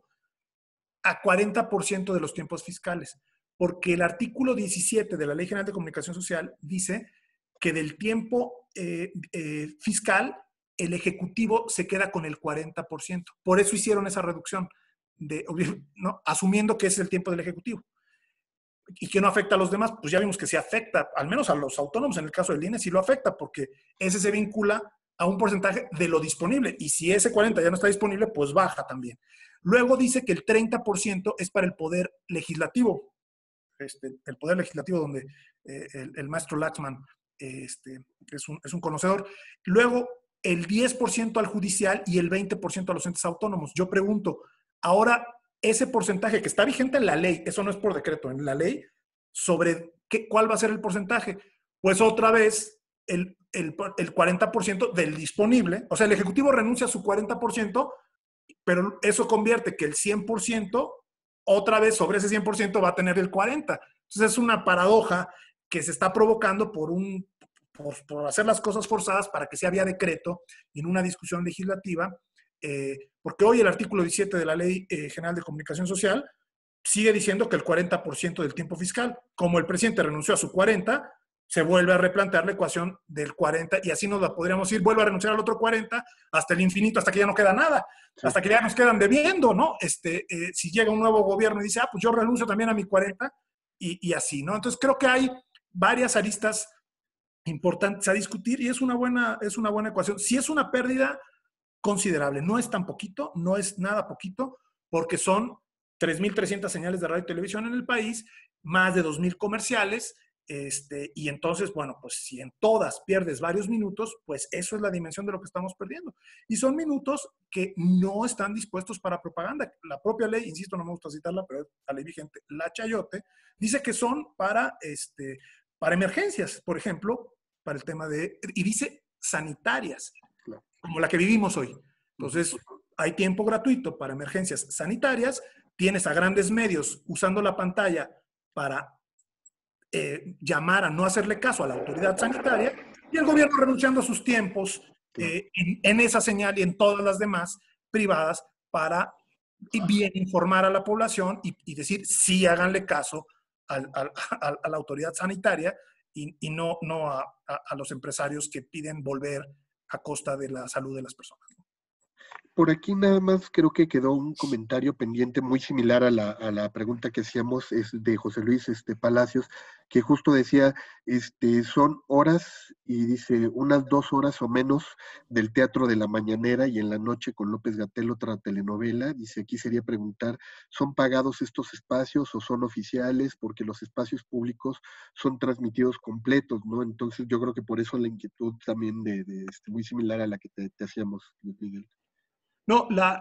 A 40% de los tiempos fiscales. Porque el artículo 17 de la Ley General de Comunicación Social dice que del tiempo fiscal, el Ejecutivo se queda con el 40%. Por eso hicieron esa reducción, ¿no? Asumiendo que es el tiempo del Ejecutivo. Y que no afecta a los demás, pues ya vimos que sí afecta, al menos a los autónomos, en el caso del INE sí lo afecta, porque ese se vincula a un porcentaje de lo disponible. Y si ese 40 ya no está disponible, pues baja también. Luego dice que el 30% es para el Poder Legislativo. El Poder Legislativo, donde el maestro Laxman es un conocedor. Luego, el 10% al judicial y el 20% a los entes autónomos. Yo pregunto, ahora, ese porcentaje que está vigente en la ley, eso no es por decreto, en la ley, sobre cuál va a ser el porcentaje, pues otra vez el 40% del disponible, o sea, el Ejecutivo renuncia a su 40%, pero eso convierte que el 100%, otra vez sobre ese 100% va a tener el 40%. Entonces es una paradoja que se está provocando por hacer las cosas forzadas para que sea vía decreto en una discusión legislativa, porque hoy el artículo 17 de la Ley General de Comunicación Social sigue diciendo que el 40% del tiempo fiscal, como el presidente renunció a su 40%, se vuelve a replantear la ecuación del 40% y así nos la podríamos ir, vuelve a renunciar al otro 40% hasta el infinito, hasta que ya no queda nada, sí. Hasta que ya nos quedan debiendo, ¿no? Si llega un nuevo gobierno y dice, pues yo renuncio también a mi 40% y así, ¿no? Entonces creo que hay varias aristas importantes a discutir y es una buena ecuación. Si es una pérdida considerable, no es tan poquito, no es nada poquito, porque son 3,300 señales de radio y televisión en el país, más de 2,000 comerciales, y entonces, bueno, pues si en todas pierdes varios minutos, pues eso es la dimensión de lo que estamos perdiendo. Y son minutos que no están dispuestos para propaganda. La propia ley, insisto, no me gusta citarla, pero la ley vigente, la Chayote, dice que son para emergencias, por ejemplo, para el tema y dice sanitarias, como la que vivimos hoy. Entonces, hay tiempo gratuito para emergencias sanitarias, tienes a grandes medios usando la pantalla para llamar a no hacerle caso a la autoridad sanitaria y el gobierno renunciando a sus tiempos en esa señal y en todas las demás privadas para bien informar a la población y decir sí háganle caso a la autoridad sanitaria y no a los empresarios que piden volver a costa de la salud de las personas. Por aquí nada más creo que quedó un comentario pendiente muy similar a la pregunta que hacíamos, es de José Luis Palacios, que justo decía, son horas, y dice, unas 2 horas o menos del Teatro de la Mañanera y en la noche con López-Gatell otra telenovela. Dice, aquí sería preguntar, ¿son pagados estos espacios o son oficiales? Porque los espacios públicos son transmitidos completos, ¿no? Entonces yo creo que por eso la inquietud también muy similar a la que te hacíamos, Miguel. No, la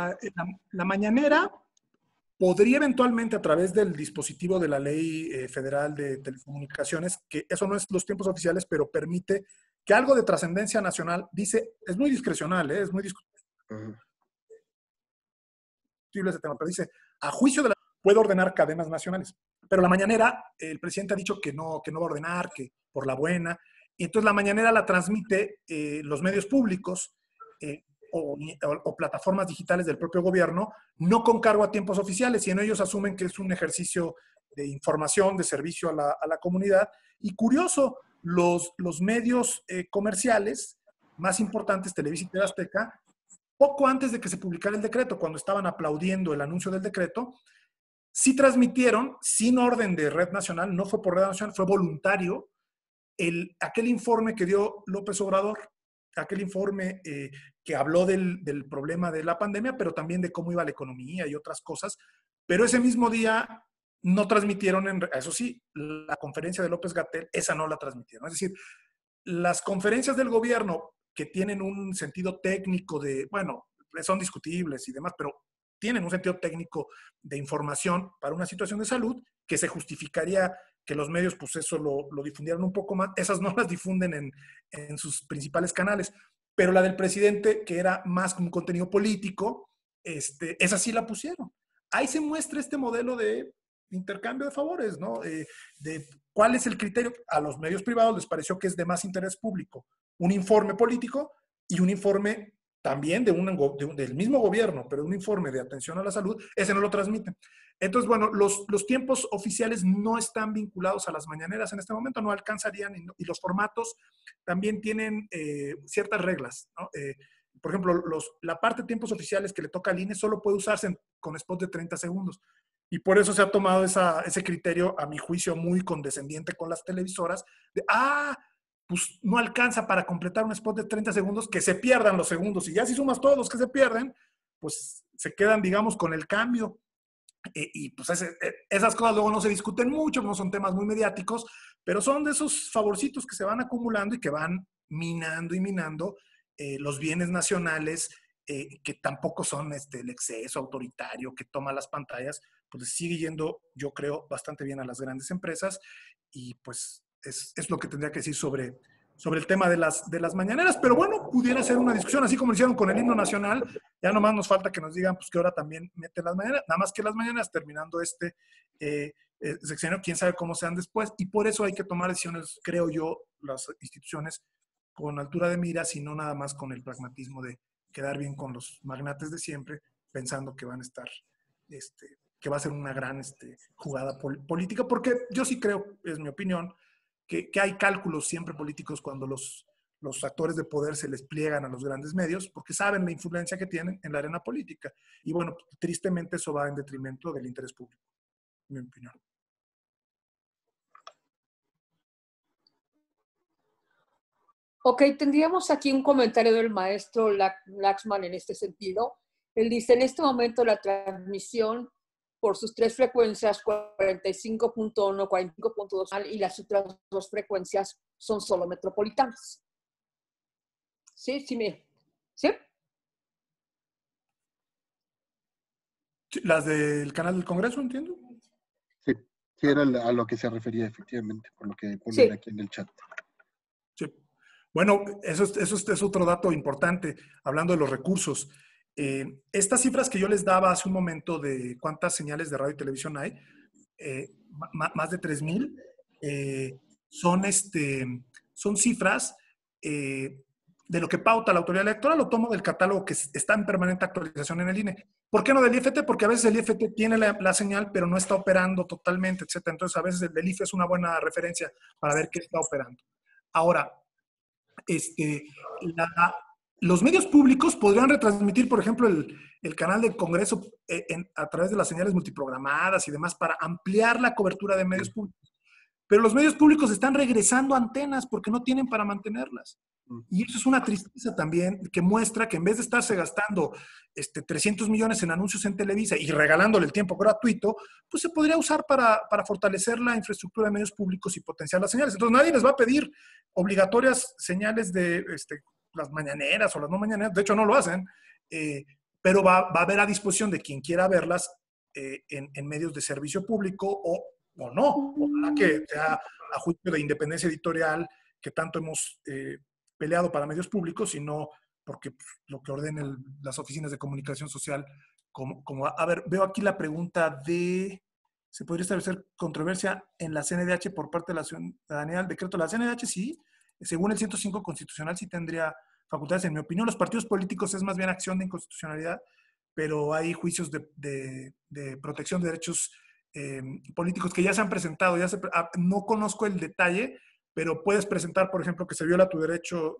Mañanera podría eventualmente a través del dispositivo de la Ley Federal de Telecomunicaciones, que eso no es los tiempos oficiales, pero permite que algo de trascendencia nacional, dice, es muy discrecional, es muy discutible ese tema, pero dice, a juicio de puede ordenar cadenas nacionales. Pero la Mañanera, el presidente ha dicho que no va a ordenar, que por la buena, y entonces la Mañanera la transmite los medios públicos, o plataformas digitales del propio gobierno, no con cargo a tiempos oficiales, y en ellos asumen que es un ejercicio de información, de servicio a la comunidad. Y curioso, los medios comerciales más importantes, Televisa y TV Azteca, poco antes de que se publicara el decreto, cuando estaban aplaudiendo el anuncio del decreto, sí transmitieron, sin orden de Red Nacional, no fue por Red Nacional, fue voluntario, aquel informe que dio López Obrador, aquel informe que habló del problema de la pandemia, pero también de cómo iba la economía y otras cosas. Pero ese mismo día no transmitieron, eso sí, la conferencia de López-Gatell, esa no la transmitieron. Es decir, las conferencias del gobierno que tienen un sentido técnico bueno, son discutibles y demás, pero tienen un sentido técnico de información para una situación de salud que se justificaría que los medios, pues eso lo difundieran un poco más. Esas no las difunden en sus principales canales. Pero la del presidente, que era más un contenido político, esa sí la pusieron. Ahí se muestra este modelo de intercambio de favores, ¿no? De cuál es el criterio. A los medios privados les pareció que es de más interés público un informe político y un informe también del mismo gobierno, pero un informe de atención a la salud, ese no lo transmiten. Entonces, bueno, los tiempos oficiales no están vinculados a las mañaneras en este momento, no alcanzarían, y los formatos también tienen ciertas reglas, ¿no? Por ejemplo, la parte de tiempos oficiales que le toca al INE solo puede usarse con spots de 30 segundos. Y por eso se ha tomado ese criterio, a mi juicio, muy condescendiente con las televisoras, de, pues no alcanza para completar un spot de 30 segundos, que se pierdan los segundos. Y ya si sumas todos los que se pierden, pues se quedan, digamos, con el cambio. Y pues esas cosas luego no se discuten mucho, no son temas muy mediáticos, pero son de esos favorcitos que se van acumulando y que van minando y minando los bienes nacionales, que tampoco son el exceso autoritario que toma las pantallas, pues sigue yendo, yo creo, bastante bien a las grandes empresas. Y pues es lo que tendría que decir sobre el tema de las mañaneras. Pero bueno, pudiera ser una discusión, así como lo hicieron con el himno nacional. Ya nomás nos falta que nos digan pues que ahora también meten las mañaneras, nada más que las mañaneras terminando sexenio, quién sabe cómo sean después. Y por eso hay que tomar decisiones, creo yo, las instituciones con altura de miras y no nada más con el pragmatismo de quedar bien con los magnates de siempre, pensando que van a estar, que va a ser una gran jugada política, porque yo sí creo, es mi opinión, que hay cálculos siempre políticos cuando los actores de poder se les pliegan a los grandes medios, porque saben la influencia que tienen en la arena política. Y bueno, tristemente eso va en detrimento del interés público, en mi opinión. Ok, tendríamos aquí un comentario del maestro Laxman en este sentido. Él dice, en este momento la transmisión por sus tres frecuencias, 45.1, 45.2, y las otras dos frecuencias son solo metropolitanas. ¿Sí? ¿Sí? ¿Sí? ¿Las del canal del Congreso, entiendo? Sí, era a lo que se refería efectivamente, por lo que ponen aquí en el chat. Sí. Bueno, eso es otro dato importante, hablando de los recursos. Estas cifras que yo les daba hace un momento de cuántas señales de radio y televisión hay, más de 3,000, son cifras de lo que pauta la autoridad electoral. Lo tomo del catálogo que está en permanente actualización en el INE. ¿Por qué no del IFT? Porque a veces el IFT tiene la señal, pero no está operando totalmente, etc. Entonces, a veces el del IFE es una buena referencia para ver qué está operando. Ahora, los medios públicos podrían retransmitir, por ejemplo, el canal del Congreso a través de las señales multiprogramadas y demás para ampliar la cobertura de medios públicos. Pero los medios públicos están regresando antenas porque no tienen para mantenerlas. Y eso es una tristeza también, que muestra que en vez de estarse gastando 300 millones en anuncios en Televisa y regalándole el tiempo gratuito, pues se podría usar para fortalecer la infraestructura de medios públicos y potenciar las señales. Entonces nadie les va a pedir obligatorias señales de las mañaneras o las no mañaneras, de hecho no lo hacen, pero va a haber a disposición de quien quiera verlas en medios de servicio público o no. Ojalá que sea a juicio de independencia editorial que tanto hemos peleado para medios públicos, sino porque lo que ordenen las oficinas de comunicación social. A ver, veo aquí la pregunta de, ¿se podría establecer controversia en la CNDH por parte de la ciudadanía? El decreto de la CNDH, sí. Según el 105 constitucional, sí tendría facultades. En mi opinión, los partidos políticos es más bien acción de inconstitucionalidad, pero hay juicios de protección de derechos políticos que ya se han presentado. No conozco el detalle, pero puedes presentar, por ejemplo, que se viola tu derecho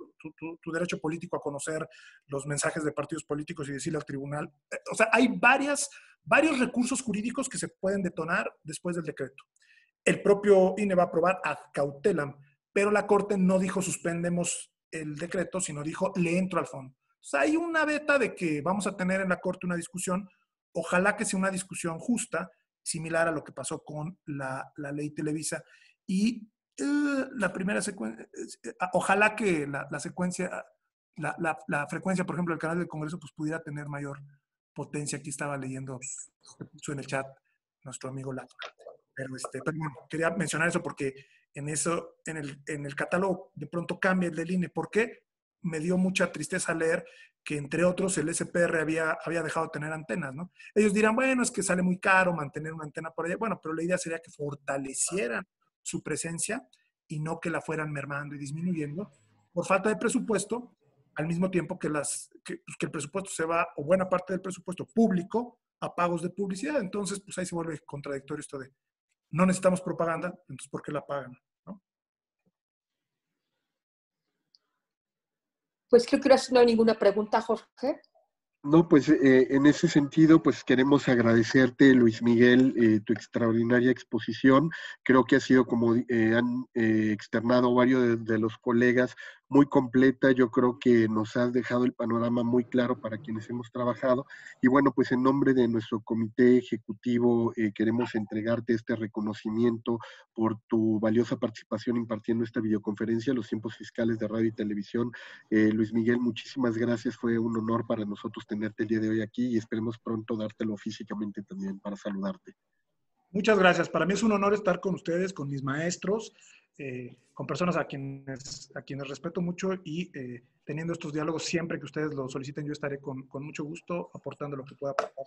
político a conocer los mensajes de partidos políticos y decirle al tribunal. O sea, hay varias varios recursos jurídicos que se pueden detonar después del decreto. El propio INE va a aprobar ad cautelam, pero la Corte no dijo suspendemos el decreto, sino dijo le entro al fondo. Entonces, hay una beta de que vamos a tener en la Corte una discusión, ojalá que sea una discusión justa, similar a lo que pasó con la ley Televisa, y la primera secuencia, ojalá que la secuencia, la frecuencia, por ejemplo, del canal del Congreso, pues pudiera tener mayor potencia. Aquí estaba leyendo, puso en el chat nuestro amigo Lato. Pero bueno, quería mencionar eso porque en el catálogo de pronto cambia el del INE. ¿Por qué? Me dio mucha tristeza leer que, entre otros, el SPR había dejado de tener antenas, ¿no? Ellos dirán, bueno, es que sale muy caro mantener una antena por allá. Bueno, pero la idea sería que fortalecieran su presencia y no que la fueran mermando y disminuyendo por falta de presupuesto, al mismo tiempo que el presupuesto se va, o buena parte del presupuesto público, a pagos de publicidad. Entonces, pues ahí se vuelve contradictorio esto de no necesitamos propaganda, entonces ¿por qué la pagan? ¿No? Pues creo que no hay ninguna pregunta, Jorge. No, pues en ese sentido, pues queremos agradecerte, Luis Miguel, tu extraordinaria exposición. Creo que ha sido, como han externado varios de los colegas, muy completa. Yo creo que nos has dejado el panorama muy claro para quienes hemos trabajado. Y bueno, pues en nombre de nuestro comité ejecutivo queremos entregarte este reconocimiento por tu valiosa participación impartiendo esta videoconferencia, los tiempos fiscales de radio y televisión. Luis Miguel, muchísimas gracias. Fue un honor para nosotros tenerte el día de hoy aquí y esperemos pronto dártelo físicamente también para saludarte. Muchas gracias. Para mí es un honor estar con ustedes, con mis maestros, con personas a quienes respeto mucho y teniendo estos diálogos siempre que ustedes lo soliciten. Yo estaré con mucho gusto aportando lo que pueda aportar,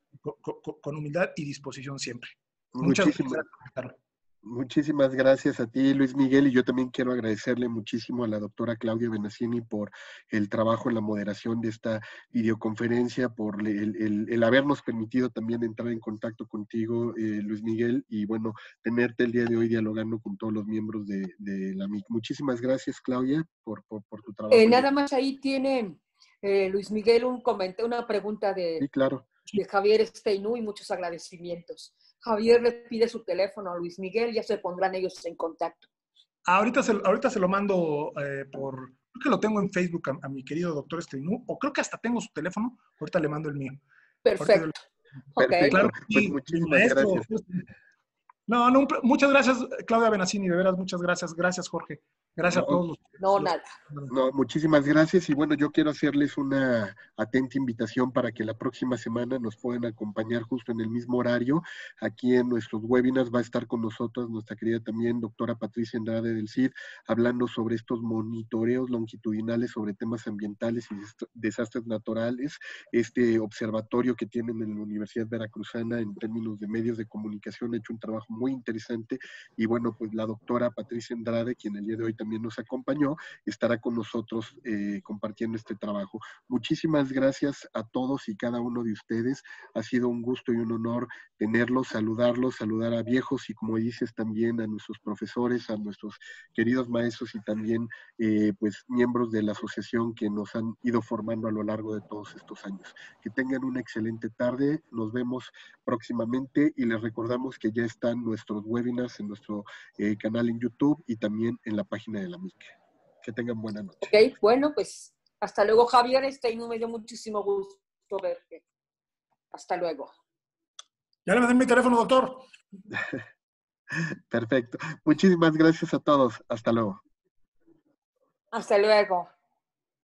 con humildad y disposición siempre. Muchas gracias. Muchísimas gracias a ti, Luis Miguel, y yo también quiero agradecerle muchísimo a la doctora Claudia Benassini por el trabajo en la moderación de esta videoconferencia, por el habernos permitido también entrar en contacto contigo, Luis Miguel, y bueno, tenerte el día de hoy dialogando con todos los miembros de la MIC. Muchísimas gracias, Claudia, por tu trabajo. Nada más ahí tiene Luis Miguel una pregunta Sí, claro. de Javier Steinú y muchos agradecimientos. Javier le pide su teléfono a Luis Miguel, ya se pondrán ellos en contacto. Ahorita se lo mando creo que lo tengo en Facebook a mi querido doctor Steinú, o creo que hasta tengo su teléfono, ahorita le mando el mío. Perfecto. Okay. Claro, pues muchísimas gracias. No, muchas gracias, Claudia Benassini, de veras, muchas gracias. Gracias, Jorge. Gracias a todos. Nada. No, muchísimas gracias. Y bueno, yo quiero hacerles una atenta invitación para que la próxima semana nos puedan acompañar justo en el mismo horario. Aquí en nuestros webinars va a estar con nosotros nuestra querida también doctora Patricia Andrade del CID, hablando sobre estos monitoreos longitudinales sobre temas ambientales y desastres naturales, este observatorio que tienen en la Universidad Veracruzana en términos de medios de comunicación ha hecho un trabajo muy interesante. Y bueno, pues la doctora Patricia Andrade, quien el día de hoy también nos acompañó, estará con nosotros compartiendo este trabajo. Muchísimas gracias a todos y cada uno de ustedes. Ha sido un gusto y un honor tenerlos, saludar a viejos y, como dices, también a nuestros profesores, a nuestros queridos maestros y también pues miembros de la asociación que nos han ido formando a lo largo de todos estos años. Que tengan una excelente tarde. Nos vemos próximamente y les recordamos que ya están nuestros webinars en nuestro canal en YouTube y también en la página de la MIC. Que tengan buena noche. Ok, bueno, pues hasta luego, Javier. Me dio muchísimo gusto verte. Hasta luego. Ya le mandé mi teléfono, doctor. Perfecto. Muchísimas gracias a todos. Hasta luego. Hasta luego.